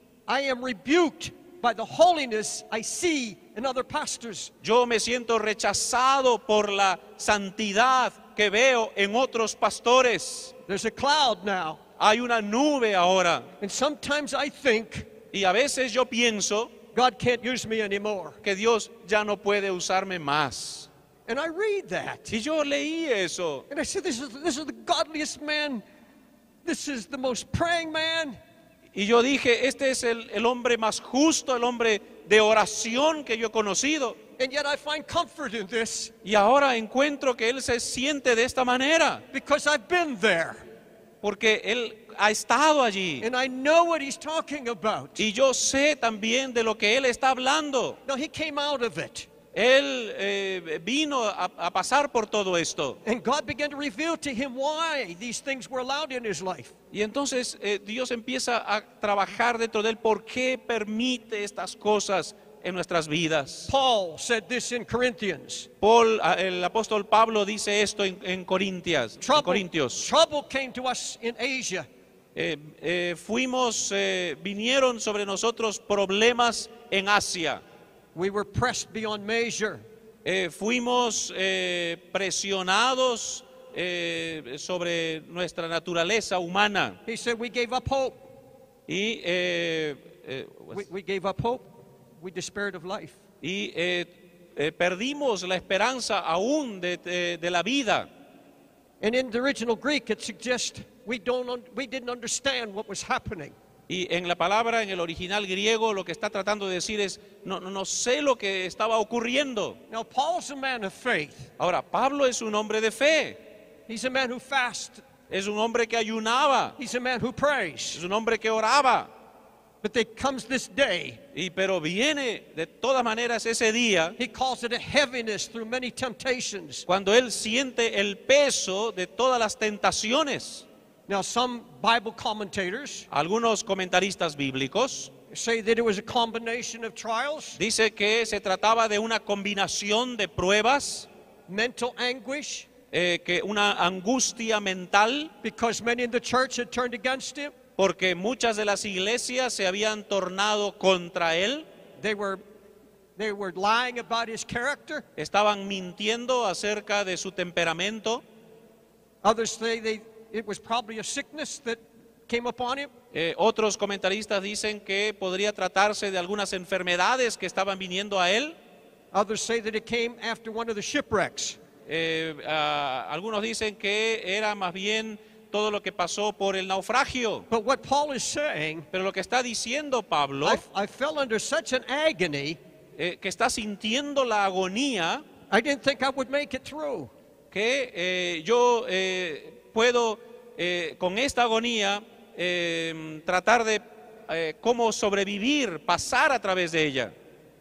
I am rebuked by the holiness I see in other pastors. Yo me siento rechazado por la santidad que veo en otros pastores. There's a cloud now. Hay una nube ahora. And sometimes I think Y a veces yo pienso God can't use me anymore. que Dios ya no puede usarme más. And I read that. Y yo leí eso. And I said, this is, this is the godliest man. This is the most praying man. Y yo dije, este es el, el hombre más justo, el hombre de oración que yo he conocido. And yet I find comfort in this Y ahora encuentro que él se siente de esta manera, because I've been there. porque él ha estado allí. And I know what he's talking about. Y yo sé también de lo que él está hablando. Now, he came out of it. Él eh, vino a, a pasar por todo esto. And God began to reveal to him why these things were allowed in his life. Y entonces eh, Dios empieza a trabajar dentro de él. ¿Por qué permite estas cosas en nuestras vidas. Paul said this in Corinthians. Paul, el apóstol Pablo dice esto en, en Corintias, en Trouble, Corintios. trouble came to us in Asia. Eh, eh, fuimos, eh, vinieron sobre nosotros problemas en Asia. We were pressed beyond measure. Eh, fuimos eh, presionados eh, sobre nuestra naturaleza humana. He said we gave up hope. Y, eh, eh, We, we gave up hope. We despaired of life. y eh, eh, perdimos la esperanza aún de, de- de la vida. And in the original Greek, it suggests we don't un- we didn't understand what was happening. Y en la palabra, en el original griego, lo que está tratando de decir es, no, no, no sé lo que estaba ocurriendo. Now Paul's a man of faith. Ahora, Pablo es un hombre de fe, He's a man who fasts. es un hombre que ayunaba, He's a man who prays. es un hombre que oraba. But there comes this day. Y pero viene de todas maneras ese día He calls it a heaviness through many temptations. cuando él siente el peso de todas las tentaciones. Now some Bible commentators Algunos comentaristas bíblicos say that it was a combination of trials, dice que se trataba de una combinación de pruebas, mental anguish, eh, que una angustia mental, because many in the church had turned against him. porque muchas de las iglesias se habían tornado contra él, They were they were lying about his character. estaban mintiendo acerca de su temperamento. Others say they it was probably a sickness that came upon him. Eh, otros comentaristas dicen que podría tratarse de algunas enfermedades que estaban viniendo a él. Others say that it came after one of the shipwrecks. Eh, ah, algunos dicen que era más bien todo lo que pasó por el naufragio. But what Paul is saying, Pero lo que está diciendo Pablo, I, I fell under such an agony, eh, que está sintiendo la agonía, I didn't think I would make it through. que eh, yo eh, puedo eh, con esta agonía eh, tratar de eh, cómo sobrevivir, pasar a través de ella.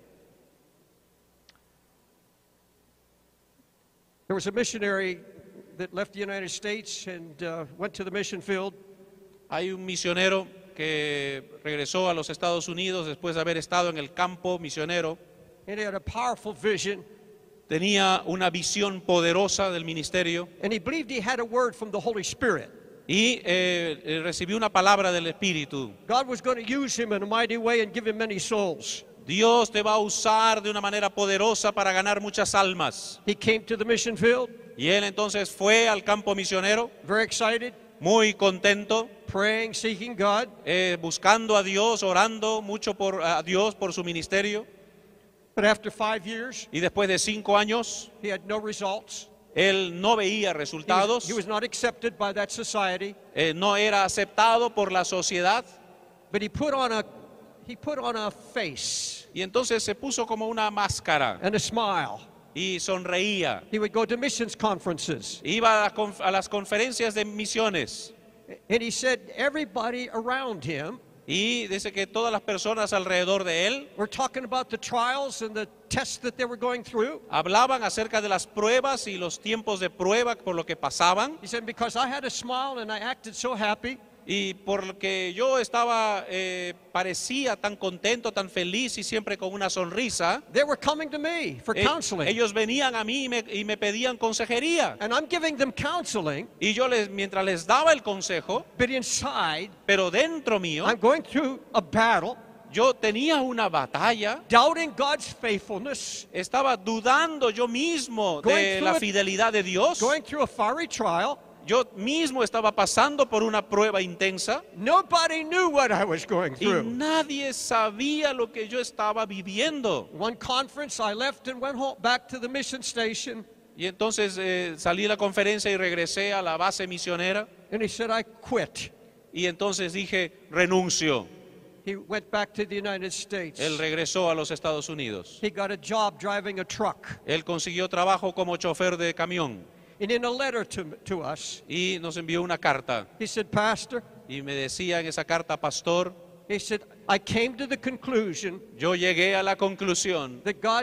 There was a missionary that left the United States and uh, went to the mission field. Hay un misionero que regresó a los Estados Unidos después de haber estado en el campo misionero. And he had a powerful vision, Tenía una visión poderosa del ministerio and he believed he had a word from the Holy Spirit. y eh, eh, recibió una palabra del Espíritu. God was going to use him in a mighty way and give him many souls. Dios te va a usar de una manera poderosa para ganar muchas almas. He came to the mission field, Y él entonces fue al campo misionero, very excited, muy contento, praying, seeking God. eh, buscando a Dios, orando mucho por a Dios por su ministerio. But after five years, Y después de cinco años, he had no results. él no veía He was, resultados, he was not accepted by that society. eh, no era aceptado por la sociedad. But he put on a he put on a face Y entonces se puso como una máscara and a smile. y sonreía. He would go to missions conferences. Iba a, la conf- a las conferencias de misiones And he said everybody around him y dice que todas las personas alrededor de él were talking about the trials and the tests that they were going through. hablaban acerca de las pruebas y los tiempos de prueba por lo que pasaban. He said, because I had a smile and I acted so happy, Y porque yo estaba, eh, parecía tan contento, tan feliz y siempre con una sonrisa, they were coming to me for eh, counseling. ellos venían a mí y me, y me pedían consejería. And I'm giving them counseling, Y yo les, mientras les daba el consejo, but inside, pero dentro mío, I'm going through a battle, yo tenía una batalla, doubting God's faithfulness, estaba dudando yo mismo Going de through la it- fidelidad de Dios. going through a fiery trial. Yo mismo estaba pasando por una prueba intensa Nobody knew what I was going y through. nadie sabía lo que yo estaba viviendo. One conference, I left and went home, back to the mission station, Y entonces eh, salí de la conferencia y regresé a la base misionera and he said, I quit. y entonces dije, renuncio. He went back to the United States. Él regresó a los Estados Unidos. He got a job driving a truck. Él consiguió trabajo como chofer de camión And in a letter to, to us, y nos envió una carta. he said, Pastor, Y me decía en esa carta, pastor, he said, I came to the conclusion yo llegué a la conclusión that God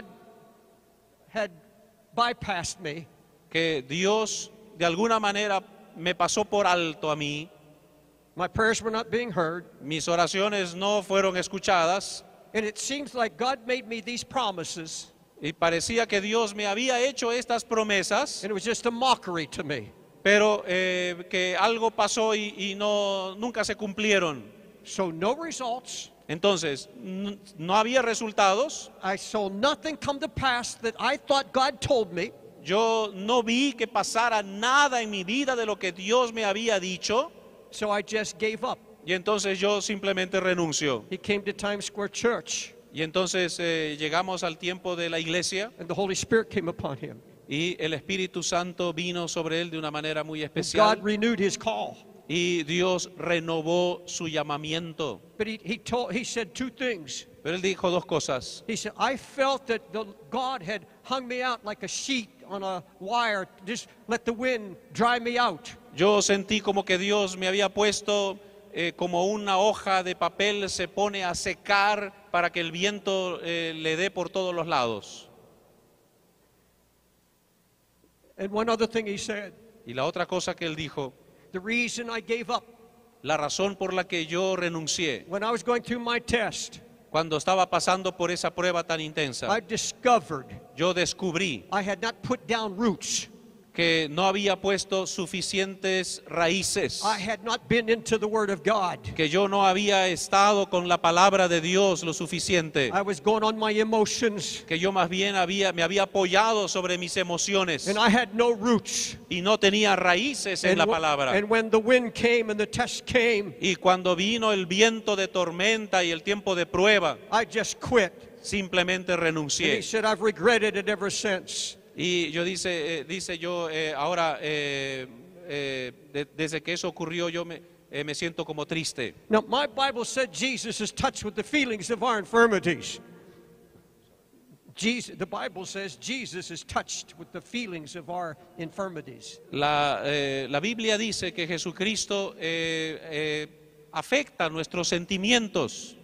had bypassed me, que Dios de alguna manera me pasó por alto a mí. my prayers were not being heard, Mis oraciones no fueron escuchadas And it seems like God made me these promises, y parecía que Dios me había hecho estas promesas, and it was just a mockery to me. pero eh, que algo pasó y, y no, nunca se cumplieron. So no results. Entonces, n- no había resultados. I saw nothing come to pass that I thought God told me. Yo no vi que pasara nada en mi vida de lo que Dios me había dicho, So I just gave up. y entonces yo simplemente renuncio. He came to Times Square Church, Y entonces eh, llegamos al tiempo de la iglesia and the Holy Spirit came upon him. y el Espíritu Santo vino sobre él de una manera muy And especial God renewed his call. y Dios renovó su llamamiento. But he, he told he said two things. Pero él dijo dos cosas. He said, I felt that the God had hung me out like a sheet on a wire, just let the wind dry me out. Yo sentí como que Dios me había puesto eh, como una hoja de papel se pone a secar para que el viento eh, le dé por todos los lados. And one other thing he said, Y la otra cosa que él dijo, the reason I gave up la razón por la que yo renuncié when I was going through my test, cuando estaba pasando por esa prueba tan intensa, I discovered yo descubrí I had not put down roots. que no había puesto suficientes raíces, I had not been into the Word of God. que yo no había estado con la palabra de Dios lo suficiente, I was going on my emotions, que yo más bien había, me había apoyado sobre mis emociones and I had no roots. y no tenía raíces en And, la wh- palabra. and when the wind came and the test came, Y cuando vino el viento de tormenta y el tiempo de prueba, I just quit. simplemente And he renuncié. said, I've regretted it ever since. Y yo dice, eh, dice yo, eh, ahora, eh, eh, de- desde que eso ocurrió, yo me, eh, me siento como triste. Now, my Bible said Jesus is touched with the feelings of our infirmities. Jesus, the Bible says Jesus is touched with the feelings of our infirmities. La, eh, la Biblia dice que Jesucristo eh, eh, afecta nuestros sentimientos.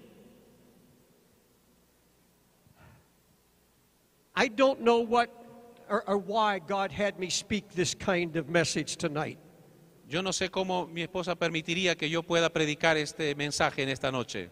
I don't know what or, or why God had me speak this kind of message tonight. Yo no sé cómo mi esposa permitiría que yo pueda predicar este mensaje en esta noche.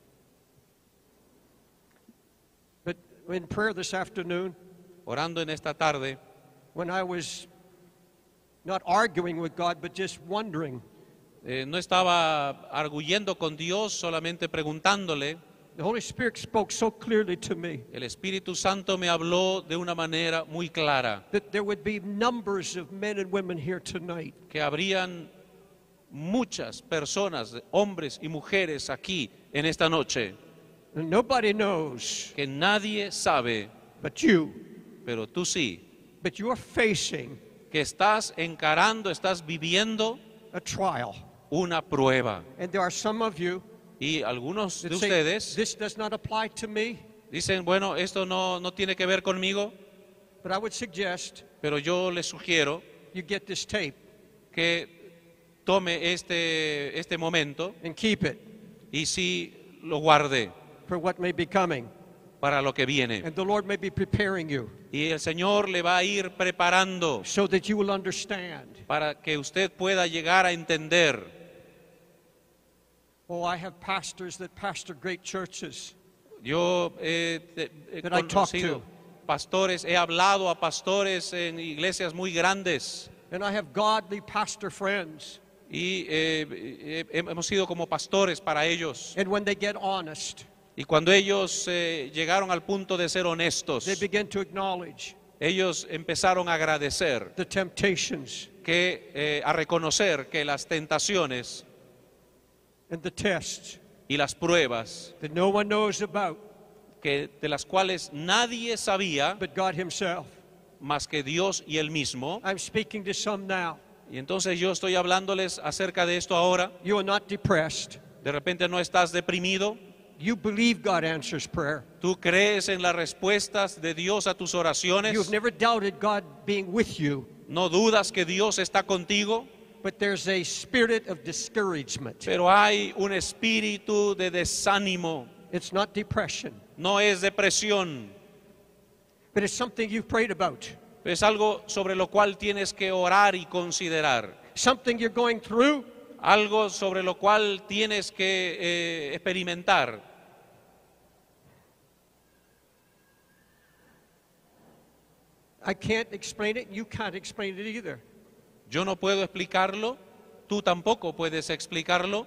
But in prayer this afternoon, Orando en esta tarde, when I was not arguing with God, but just wondering, eh, no estaba arguyendo con Dios, solamente preguntándole. the Holy Spirit spoke so clearly to me El Espíritu Santo me habló de una manera muy clara, that there would be numbers of men and women here tonight que habrían muchas personas, hombres y mujeres aquí en esta noche, and nobody knows que nadie sabe, but you, pero tú sí, but you're facing que estás encarando, estás viviendo a trial. una prueba. And there are some of you Y algunos de that say, ustedes this does not apply to me, dicen, bueno, esto no, no tiene que ver conmigo, but I would suggest pero yo les sugiero you get this tape que tome este, este momento and keep it y sí lo guarde for what may be coming. para lo que viene. And the Lord may be preparing you Y el Señor le va a ir preparando so that you will understand. para que usted pueda llegar a entender. Oh, I have pastors that pastor great churches. Yo eh, te- he That I talk conocido to. pastores, he hablado a pastores en iglesias muy grandes And I have godly pastor friends. y eh, he- hemos sido como pastores para ellos. And when they get honest, Y cuando ellos eh, llegaron al punto de ser honestos, they begin to acknowledge ellos empezaron a agradecer, the temptations que, eh, a reconocer que las tentaciones and the tests y las pruebas that no one knows about que, de las cuales nadie sabía but God Himself. más que Dios y Él mismo. I'm speaking to some now. Y entonces yo estoy hablándoles acerca de esto ahora. You are not depressed. De repente no estás deprimido, You believe God answers prayer. tú crees en las respuestas de Dios a tus oraciones, You've never doubted God being with you, no dudas que Dios está contigo, but there's a spirit of discouragement. pero hay un espíritu de desánimo, It's not depression, no es depresión, but it's something you've prayed about, es algo sobre lo cual tienes que orar y considerar, something you're going through, algo sobre lo cual tienes que eh, experimentar. I can't explain it, and you can't explain it either. Yo no puedo explicarlo, tú tampoco puedes explicarlo.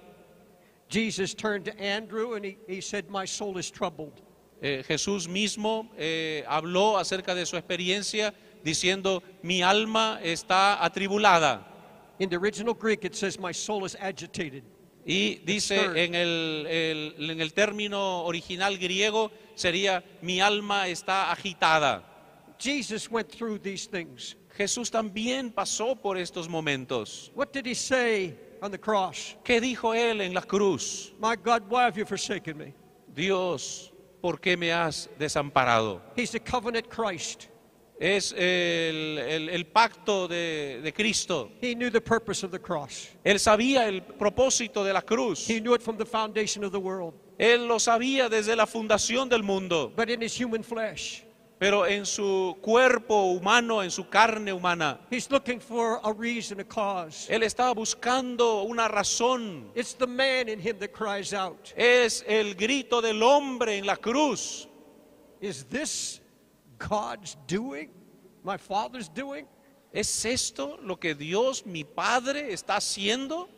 Jesus turned to Andrew and he, he said, my soul is troubled. Eh, Jesús mismo eh, habló acerca de su experiencia diciendo, mi alma está atribulada. In the original Greek, it says, my soul is agitated. Y dice en el, el- en el término original griego sería, mi alma está agitada. Jesus went through these things. Jesús también pasó por estos momentos. What did he say on the cross? ¿Qué dijo él en la cruz? My God, why have you forsaken me? Dios, ¿por qué me has desamparado? He's the covenant Christ. Es el, el- el pacto de, de Cristo. He knew the purpose of the cross. Él sabía el propósito de la cruz. He knew it from the foundation of the world. Él lo sabía desde la fundación del mundo. But in his human flesh, Pero en su cuerpo humano, en su carne humana, he's looking for a reason, a cause. él estaba buscando una razón. It's the man in him that cries out, Es el grito del hombre en la cruz. is this God's doing? My Father's doing? ¿Es esto lo que Dios, mi Padre, está haciendo?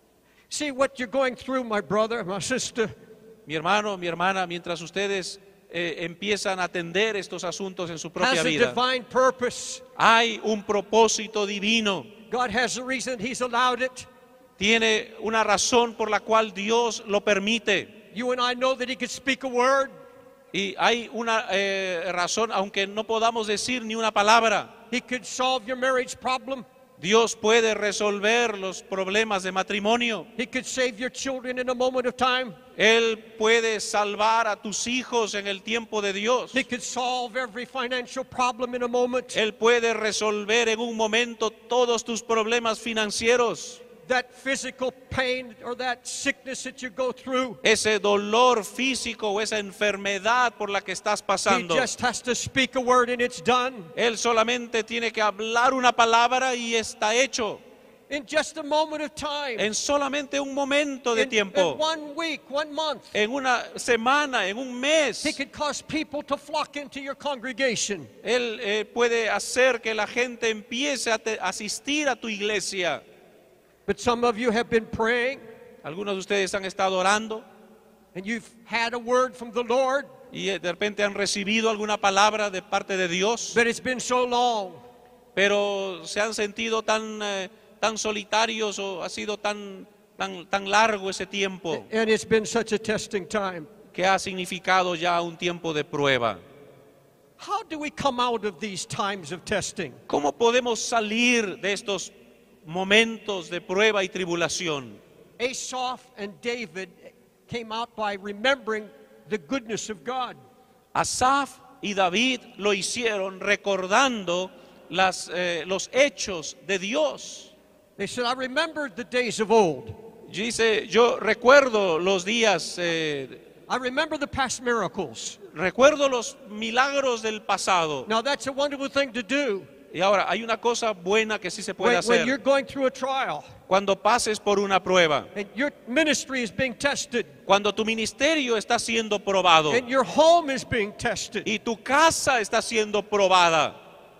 See what you're going through, my brother, my sister. Mi hermano, mi hermana, mientras ustedes eh, empiezan a atender estos asuntos en su Has propia a vida, divine purpose. hay un propósito divino. God has a reason he's allowed it. Tiene una razón por la cual Dios lo permite. You and I know that he could speak a word. Y hay una eh, razón, aunque no podamos decir ni una palabra. He could solve your marriage problem. Dios puede resolver los problemas de matrimonio. He could save your children in a moment of time. Él puede salvar a tus hijos en el tiempo de Dios. He could solve every financial problem in a moment. Él puede resolver en un momento todos tus problemas financieros. That physical pain or that sickness that you go through, Ese dolor físico o esa enfermedad por la que estás he pasando. just has to speak a word and it's done. Él solamente tiene que hablar una palabra y está hecho. In just a moment of time. En solamente un momento de in, in tiempo. one week, one month. En una semana, en un mes. He could cause people to flock into your congregation. Él eh, puede hacer que la gente empiece a te- asistir a tu iglesia. But some of you have been praying Algunos de ustedes han estado orando and you've had a word from the Lord, y eh, de repente han recibido alguna palabra de parte de Dios, but it's been so long. pero se han sentido tan, eh, tan solitarios o ha sido tan, tan, tan largo ese tiempo And it's been such a testing time. que ha significado ya un tiempo de prueba. How do we come out of these times of testing? ¿Cómo podemos salir de estos momentos de prueba y tribulación? Asaph and David came out by remembering the goodness of God. Asaf y David lo hicieron recordando las, eh, los hechos de Dios. They said, I remembered the days of old. Dice, yo recuerdo los días, eh, I remember the past miracles. recuerdo los milagros del pasado. Now that's a wonderful thing to do. Y ahora hay una cosa buena que sí se puede When, when you're hacer. going through a trial Cuando pases por una prueba, and your ministry is being tested cuando tu ministerio está siendo probado and your home is being tested. y tu casa está siendo probada,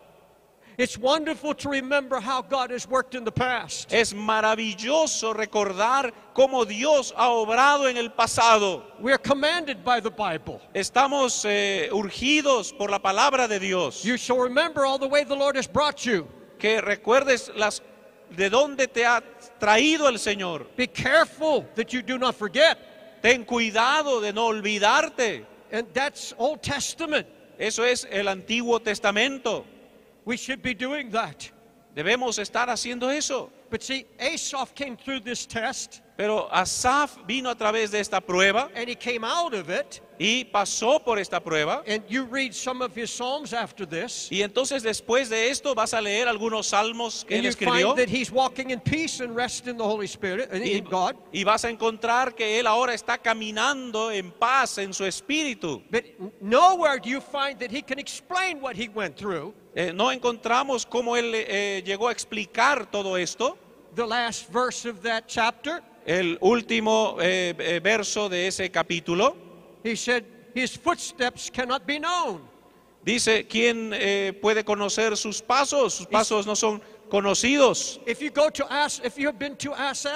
It's wonderful to remember how God has worked in the past. es maravilloso recordar cómo Dios ha obrado en el pasado. We're commanded by the Bible. Estamos eh, urgidos por la palabra de Dios. You shall remember all the way the Lord has brought you. Que recuerdes las, de dónde te ha traído el Señor. Be careful that you do not forget. Ten cuidado de no olvidarte. And that's Old Testament. Eso es el Antiguo Testamento. We should be doing that. Debemos estar haciendo eso. But see, Asaph came through this test Pero Asaf vino a través de esta prueba and he came out of it. y pasó por esta prueba. And you read some of his Psalms after this. Y entonces después de esto vas a leer algunos salmos que And él you escribió. find that he's walking in peace and rest in the Holy Spirit and Y, in God. y vas a encontrar que él ahora está caminando en paz en su espíritu. But nowhere do you find that he can explain what he went through. Eh, no encontramos cómo él eh, llegó a explicar todo esto. The last verse of that chapter, El último eh, eh, verso de ese capítulo he said, his footsteps cannot be known. Dice, ¿quién eh, puede conocer sus pasos? Sus pasos no son conocidos. If you go to As, if you have been to Asap,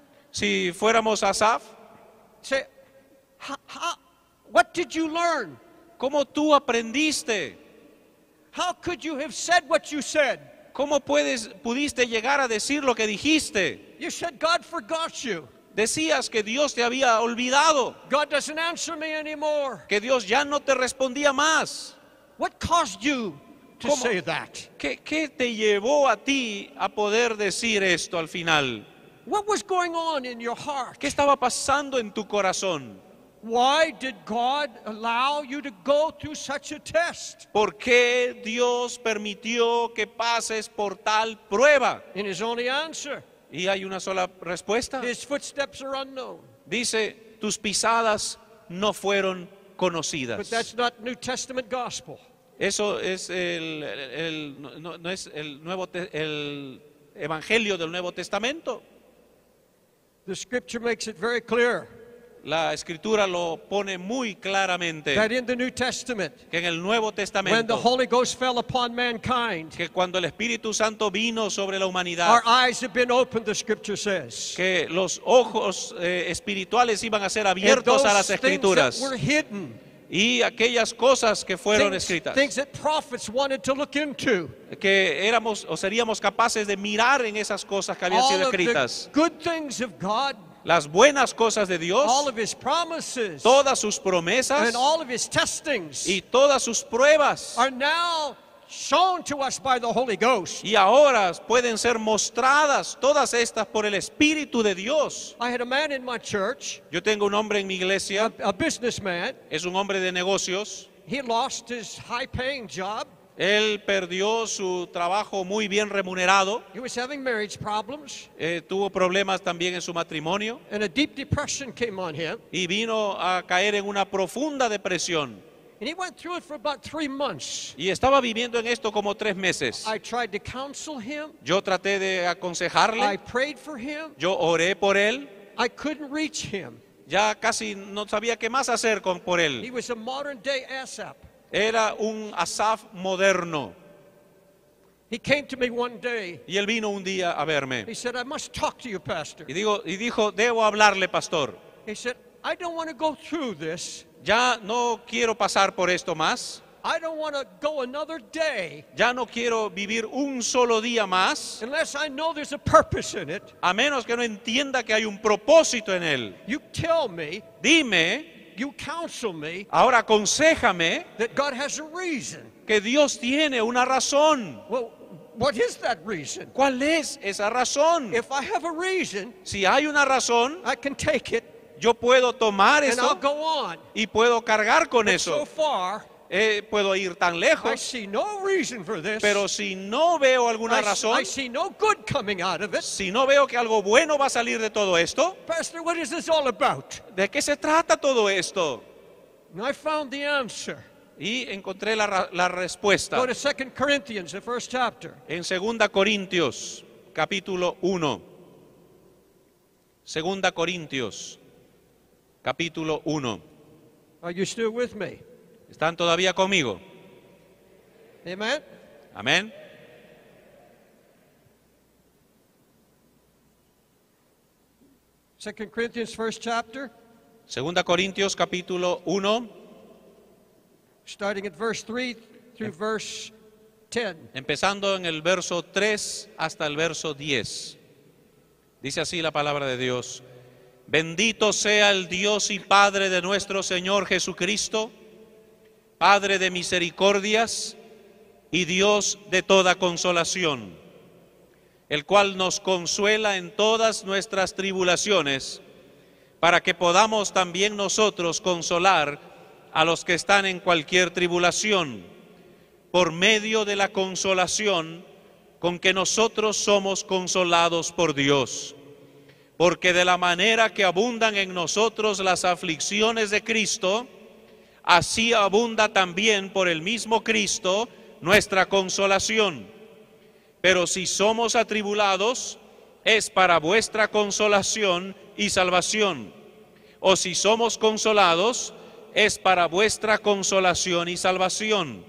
Si fuéramos Asaf, say, how, how, what did you learn? ¿cómo tú aprendiste? How could you have said what you said? ¿Cómo puedes, pudiste llegar a decir lo que dijiste? You said God forgot you. Decías que Dios te había olvidado, God doesn't answer me anymore. que Dios ya no te respondía más. What caused you to ¿Cómo? say that? ¿Qué, qué te llevó a ti a poder decir esto al final? What was going on in your heart? ¿Qué estaba pasando en tu corazón? Why did God allow you to go through such a test? ¿Por qué Dios permitió que pases por tal prueba? And his only answer, Y hay una sola respuesta. his footsteps are unknown. Dice, tus pisadas no fueron But conocidas. that's not New Testament gospel. Eso es el, el- el- no, no es el nuevo te- el evangelio del Nuevo Testamento. The scripture makes it very clear La escritura lo pone muy claramente that in the New Testament, que en el Nuevo when the Testamento, Holy Ghost fell upon mankind, que cuando el Espíritu Santo vino sobre la humanidad, our eyes have been opened, the scripture says. que los ojos eh, espirituales iban a ser And abiertos a those las things escrituras, that were hidden, y aquellas cosas que fueron things, escritas, things that prophets wanted to look into, que éramos o seríamos capaces de mirar en esas cosas que habían all sido of the escritas, good things of God, las buenas cosas de Dios, all of his promises, todas sus promesas and all of his testings y todas sus pruebas, are now shown to us by the Holy Ghost. y ahora pueden ser mostradas todas estas por el Espíritu de Dios. I had a man in my church, Yo tengo un hombre en mi iglesia, a, a businessman. es un hombre de negocios. He lost his high-paying job. Él perdió su trabajo muy bien remunerado, He was having marriage problems, eh, tuvo problemas también en su matrimonio and a deep depression came on him. y vino a caer en una profunda depresión. And he went through it for about three months. Y estaba viviendo en esto como tres meses. I tried to counsel him. Yo traté de I aconsejarle, prayed for him. yo oré por él, I couldn't reach him. ya casi no sabía qué más hacer con, por He él. was a modern day Asap. Era un Asaf moderno. He came to me one day. Y él vino un día a verme. He said, I must talk to you, Pastor. Y, digo, y dijo, debo hablarle, pastor. He said, I don't want to go through this. Ya no quiero pasar por esto más. I don't want to go another day Ya no quiero vivir un solo día más, unless I know there's a purpose in it. a menos que no entienda que hay un propósito en él. You tell me, Dime, you counsel me ahora aconséjame that God has a reason. que Dios tiene una razón. Well, what is that reason? ¿Cuál es esa razón? If I have a reason, Si hay una razón, I can take it yo puedo tomar and I'll eso go on. y puedo cargar con But so eso. far, Eh, puedo ir tan I lejos, see no reason for this. pero si no veo alguna I, razón, I see no good coming out of it. si no veo que algo bueno va a salir de todo esto, Pastor, what is this all about? ¿de qué se trata todo esto? And I found the answer. Y encontré la, ra- la respuesta Go to Second Corinthians, the first chapter. en Segunda Corintios, capítulo uno. Segunda Corintios, capítulo uno. Are you still with me? ¿Están todavía conmigo? Amen? Amén. Second Corinthians, first chapter, Segunda Corintios, capítulo uno, starting at verse three through verse ten. empezando en el verso tres hasta el verso diez. Dice así la palabra de Dios. Bendito sea el Dios y Padre de nuestro Señor Jesucristo, Padre de misericordias y Dios de toda consolación, el cual nos consuela en todas nuestras tribulaciones, para que podamos también nosotros consolar a los que están en cualquier tribulación, por medio de la consolación con que nosotros somos consolados por Dios. Porque de la manera que abundan en nosotros las aflicciones de Cristo, así abunda también por el mismo Cristo nuestra consolación. Pero si somos atribulados, es para vuestra consolación y salvación. O si somos consolados, es para vuestra consolación y salvación,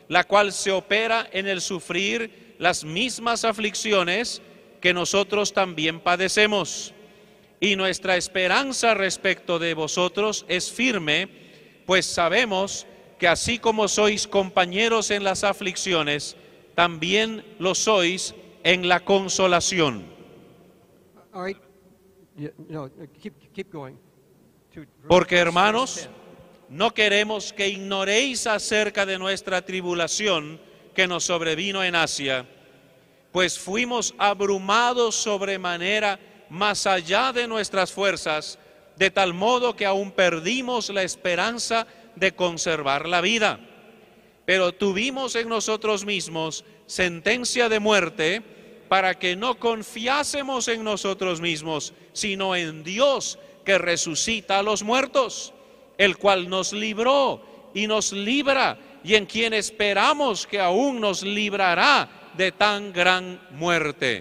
la cual se opera en el sufrir las mismas aflicciones que nosotros también padecemos. Y nuestra esperanza respecto de vosotros es firme, pues sabemos que así como sois compañeros en las aflicciones, también lo sois en la consolación. All right. Yeah, no, keep, keep going. To verse Porque, ten. hermanos, no queremos que ignoréis acerca de nuestra tribulación que nos sobrevino en Asia, pues fuimos abrumados sobremanera más allá de nuestras fuerzas, de tal modo que aún perdimos la esperanza de conservar la vida. Pero tuvimos en nosotros mismos sentencia de muerte, para que no confiásemos en nosotros mismos, sino en Dios que resucita a los muertos, el cual nos libró y nos libra, y en quien esperamos que aún nos librará de tan gran muerte.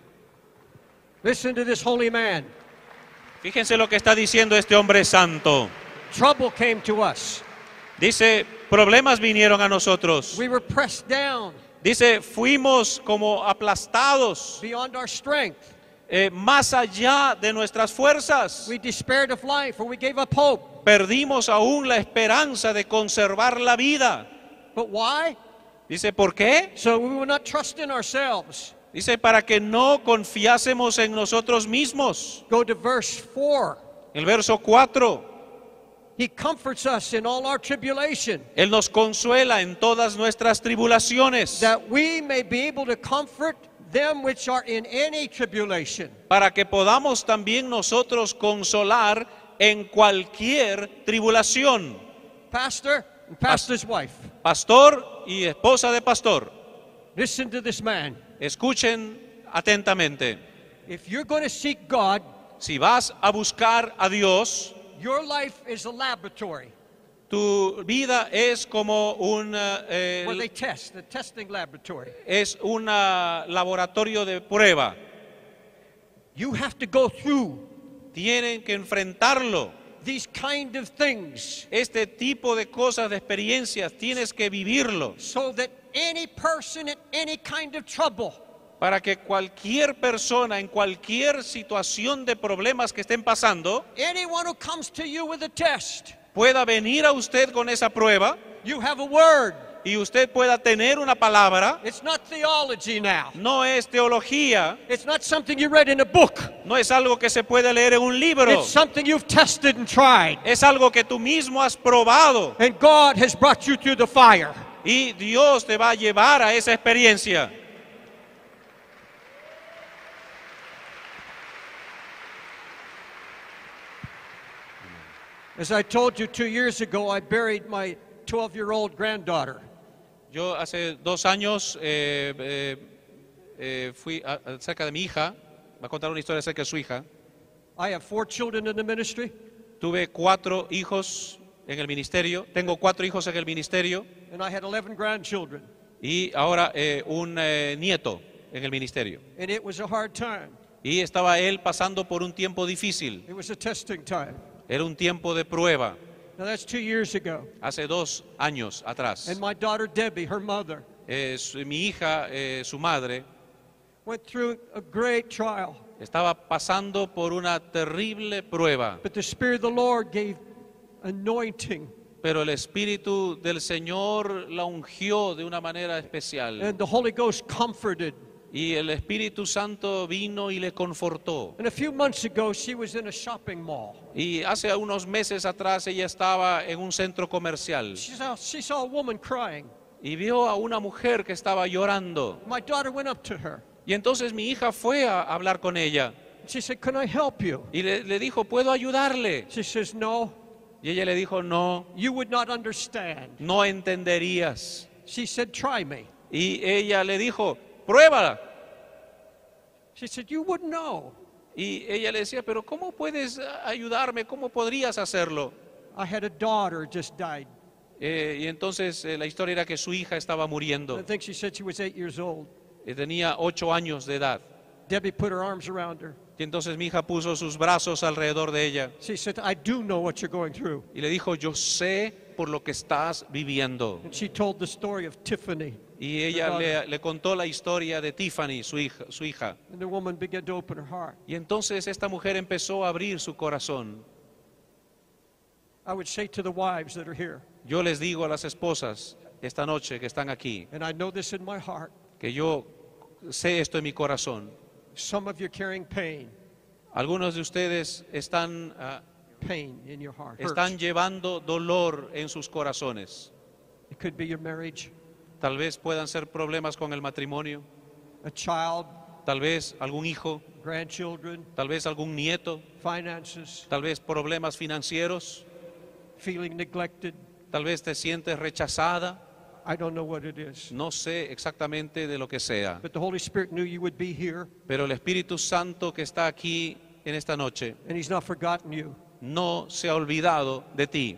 Listen to this holy man. Fíjense lo que está diciendo este hombre santo. Trouble came to us. Dice, problemas vinieron a nosotros. We were pressed down Dice, fuimos como aplastados, beyond our strength. eh, más allá de nuestras fuerzas. We despaired of life, or we gave up hope. Perdimos aún la esperanza de conservar la vida. But why? Dice, ¿por qué? So we will not trust in ourselves. Dice, para que no confiásemos en nosotros mismos. Go to verse four. El verso cuatro, He comforts us in all our tribulation, Él nos consuela en todas nuestras tribulaciones, that we may be able to comfort them which are in any tribulation. para que podamos también nosotros consolar en cualquier tribulación. Pastor and pastor's wife, Pastor y esposa de pastor, listen to this man. escuchen atentamente. If you're going to seek God, Si vas a buscar a Dios, your life is a laboratory tu vida es como un eh, where they test, the testing laboratory. es un laboratorio de prueba. You have to go through Tienen que enfrentarlo. these kind of things Este tipo de cosas, de experiencias, tienes que vivirlo so that any person in any kind of trouble para que cualquier persona en cualquier situación de problemas que estén pasando anyone who comes to you with a test, pueda venir a usted con esa prueba you have a word. y usted pueda tener una palabra. It's not theology now. No es teología, It's not something you read in a book. no es algo que se puede leer en un libro, It's something you've tested and tried. es algo que tú mismo has probado And God has brought you through the fire. y Dios te va a llevar a esa experiencia. As I told you two years ago, I buried my twelve-year-old granddaughter. Yo hace dos años eh, eh, eh, fui a- acerca de mi hija, va a contar una historia acerca de su hija. I have four children in the ministry, Tuve cuatro hijos en el ministerio, tengo cuatro hijos en el ministerio and I had eleven grandchildren. y ahora eh, un eh, nieto en el ministerio. And it was a hard time. Y estaba él pasando por un tiempo difícil, It was a testing time. era un tiempo de prueba, Now that's two years ago. hace dos años atrás. And my daughter Debbie, her mother, Eh, su- mi hija, eh, su madre, went through a great trial. estaba pasando por una terrible prueba, But the Spirit of the Lord gave anointing, pero el Espíritu del Señor la ungió de una manera especial. and the Holy Ghost comforted. Y el Espíritu Santo vino y le confortó. And a few months ago, she was in a shopping mall. Y hace unos meses atrás ella estaba en un centro comercial She saw, she saw a woman crying. y vio a una mujer que estaba llorando. My daughter went up to her. Y entonces mi hija fue a hablar con ella She said, "Can I help you?" y le, le dijo, ¿puedo ayudarle? She says, "No, Y ella le dijo, no, you would not understand." no entenderías. She said, "Try me." Y ella le dijo, pruébala. She said, "You wouldn't know. Y ella le decía, pero ¿cómo puedes ayudarme? ¿Cómo podrías hacerlo? I had a daughter just died. Eh, y entonces eh, la historia era que su hija estaba I muriendo. think she said she was eight years old. Eh, tenía ocho años de edad. Debbie put her arms around her. Y entonces mi hija puso sus brazos alrededor de ella She said, "I do know what you're going through. y le dijo, yo sé por lo que estás viviendo. And she told the story of Tiffany. Y ella le, le contó la historia de Tiffany, su hija, su hija. And the woman began to open her heart. Y entonces esta mujer empezó a abrir su corazón. I would say to the wives that are here, Yo les digo a las esposas esta noche que están aquí, and I know this in my heart, que yo sé esto en mi corazón. some of you are carrying pain, Algunos de ustedes están, ah, pain in your heart. hurt. están llevando dolor en sus corazones. It could be your marriage, Tal vez puedan ser problemas con el matrimonio, a child, tal vez algún hijo, grandchildren, tal vez algún nieto, finances, tal vez problemas financieros, feeling neglected. tal vez te sientes rechazada. I don't know what it is. No sé exactamente de lo que sea, But the Holy Spirit knew you would be here, pero el Espíritu Santo que está aquí en esta noche and He's not forgotten you. no se ha olvidado de ti.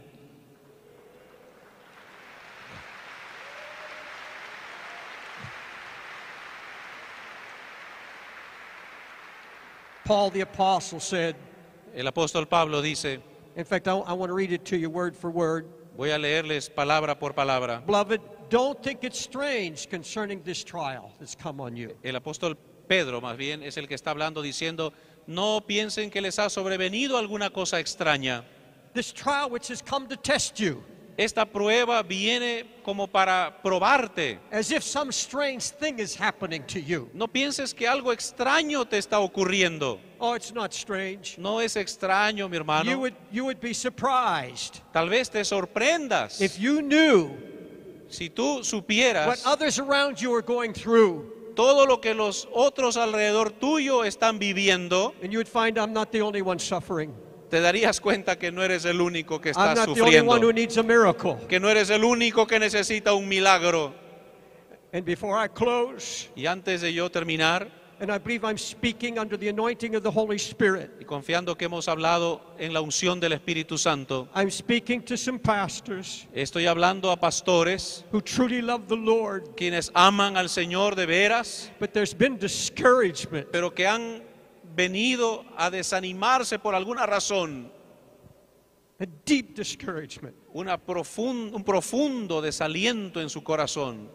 Paul the Apostle said, El apóstol Pablo dice, in fact, I, I want to read it to you word for word. voy a leerles palabra por palabra. Beloved, don't think it's strange concerning this trial that's come on you. El apóstol Pedro, más bien, es el que está hablando diciendo, no piensen que les ha sobrevenido alguna cosa extraña. This trial which has come to test you, Esta prueba viene como para probarte. as if some strange thing is happening to you. No pienses que algo extraño te está ocurriendo. Oh, it's not strange. No es extraño, mi hermano. You would, you would be surprised Tal vez te sorprendas if you knew si tú what supieras others around you are going through, todo lo que los otros alrededor tuyo están viviendo. and you would find I'm not the only one suffering. Te darías cuenta que no eres el único que I'm está not the only one who sufriendo, needs a miracle. que no eres el único que necesita un milagro. And before I close, Y antes de yo terminar, and I believe I'm speaking under the anointing of the Holy Spirit, y confiando que hemos hablado en la unción del Espíritu Santo, I'm speaking to some pastors estoy hablando a pastores who truly love the Lord, quienes aman al Señor de veras, but there's been discouragement, pero que han venido a desanimarse por alguna razón, a deep discouragement. una profun- un profundo desaliento en su corazón.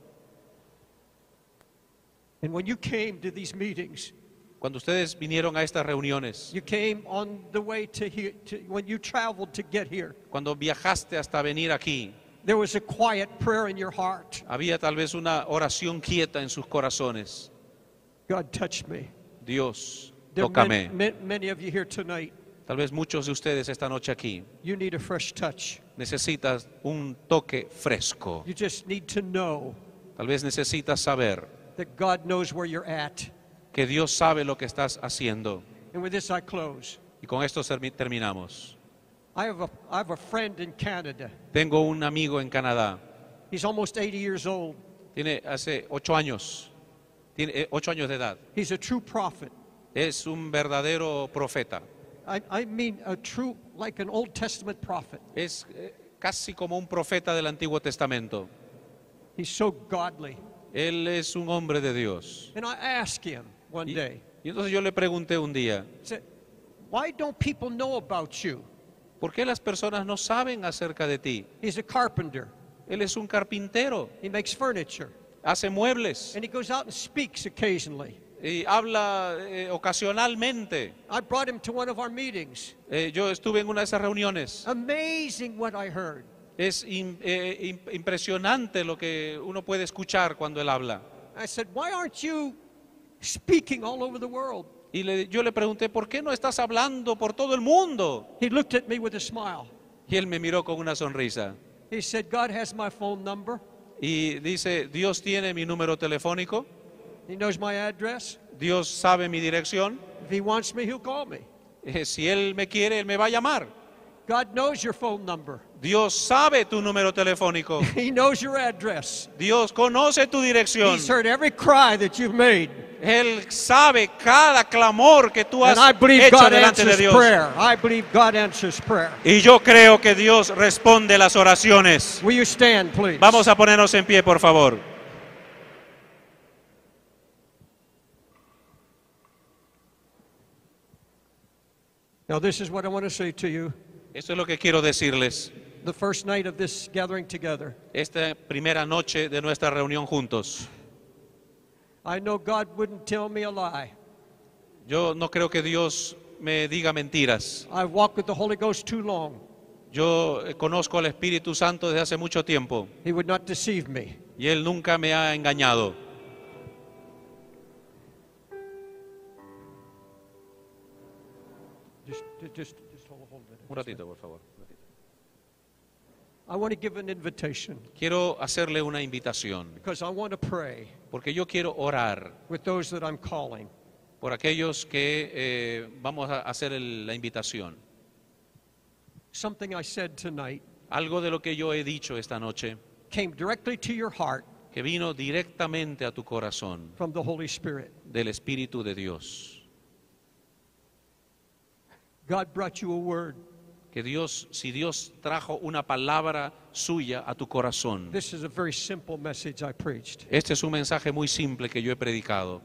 And when you came to these meetings, Cuando ustedes vinieron a estas reuniones, you came on the way to here, to, when you traveled to get here, cuando viajaste hasta venir aquí, there was a quiet prayer in your heart. había tal vez una oración quieta en sus corazones. God touched me. Dios, There are many, tócame. many, many of you here tonight, Tal vez muchos de ustedes esta noche aquí you need a fresh touch. necesitas un toque fresco. You just need to know Tal vez necesitas saber that God knows where you're at. que Dios sabe lo que estás haciendo. And with this I close. Y con esto termi- terminamos. I have a, I have a friend in Canada. Tengo un amigo en Canadá. He's almost eighty years old. Tiene hace ocho años. Tiene eh, ocho años de edad. He's a true prophet. Es un verdadero profeta. I, I mean a true, like an Old Testament prophet. Es eh, casi como un profeta del Antiguo Testamento. He's so godly. Él es un hombre de Dios. And I asked him one Y, day, y entonces yo le pregunté un día, I said, why don't people know about you? ¿por qué las personas no saben acerca de ti? He's a carpenter. Él es un carpintero, He makes furniture. hace muebles And he goes out and speaks occasionally. y habla eh, ocasionalmente. I brought him to one of our meetings. Eh, yo estuve en una de esas reuniones. Amazing what I heard. Es im- eh, im- impresionante lo que uno puede escuchar cuando él habla. I said, why aren't you speaking all over the world? Y le- yo le pregunté, ¿por qué no estás hablando por todo el mundo? He looked at me with a smile. Y él me miró con una sonrisa. He said, God has my phone number. Y dice, Dios tiene mi número telefónico, He knows my address. Dios sabe mi dirección. If he wants me, he'll call me. Eh, si él me quiere, él me va a llamar. God knows your phone number. Dios sabe tu número telefónico. He knows your address. Dios conoce tu dirección. He's heard every cry that you've made. Él sabe cada clamor que tú has And I believe hecho God delante de answers Dios. prayer. I believe God answers prayer. Y yo creo que Dios responde las oraciones. Will you stand, please? Vamos a ponernos en pie, por favor. Now, this is what I want to say to you. Esto es lo que quiero decirles. the first night of this gathering together. esta primera noche de nuestra reunión juntos. I know God wouldn't tell me a lie. Yo no creo que Dios me diga mentiras. I've walked with the Holy Ghost too long. Yo eh, conozco al Espíritu Santo desde hace mucho tiempo He would not deceive me. y Él nunca me ha engañado. Just, just, just hold, hold it. Un ratito, por favor. I want to give an invitation Quiero hacerle una invitación, because I want to pray porque yo quiero orar with those that I'm calling. por aquellos que eh, vamos a hacer el- la invitación. Something I said tonight Algo de lo que yo he dicho esta noche, came directly to your heart que vino directamente a tu corazón from the Holy Spirit. del Espíritu de Dios. God brought you a word. Que Dios, si Dios trajo una palabra suya a tu corazón, This is a very simple message I preached. este es un mensaje muy simple que yo he predicado.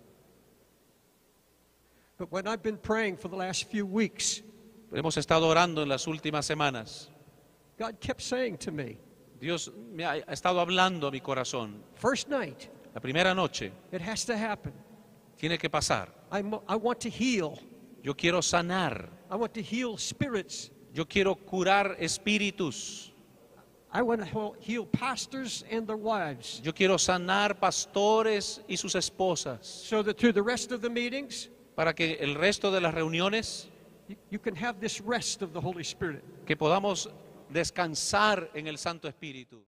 But when I've been praying for the last few weeks, Hemos estado orando en las últimas semanas. God kept saying to me, Dios me ha ha estado hablando a mi corazón. first night, La primera noche it has to happen. tiene que pasar. I, mo- I want to heal. Yo quiero sanar. I want to heal spirits. Yo quiero curar espíritus. I want to heal- heal pastors and their wives Yo quiero sanar pastores y sus esposas. so that through the rest of the meetings, Para que el resto de las reuniones, you, you can have this rest of the Holy Spirit. que podamos descansar en el Santo Espíritu.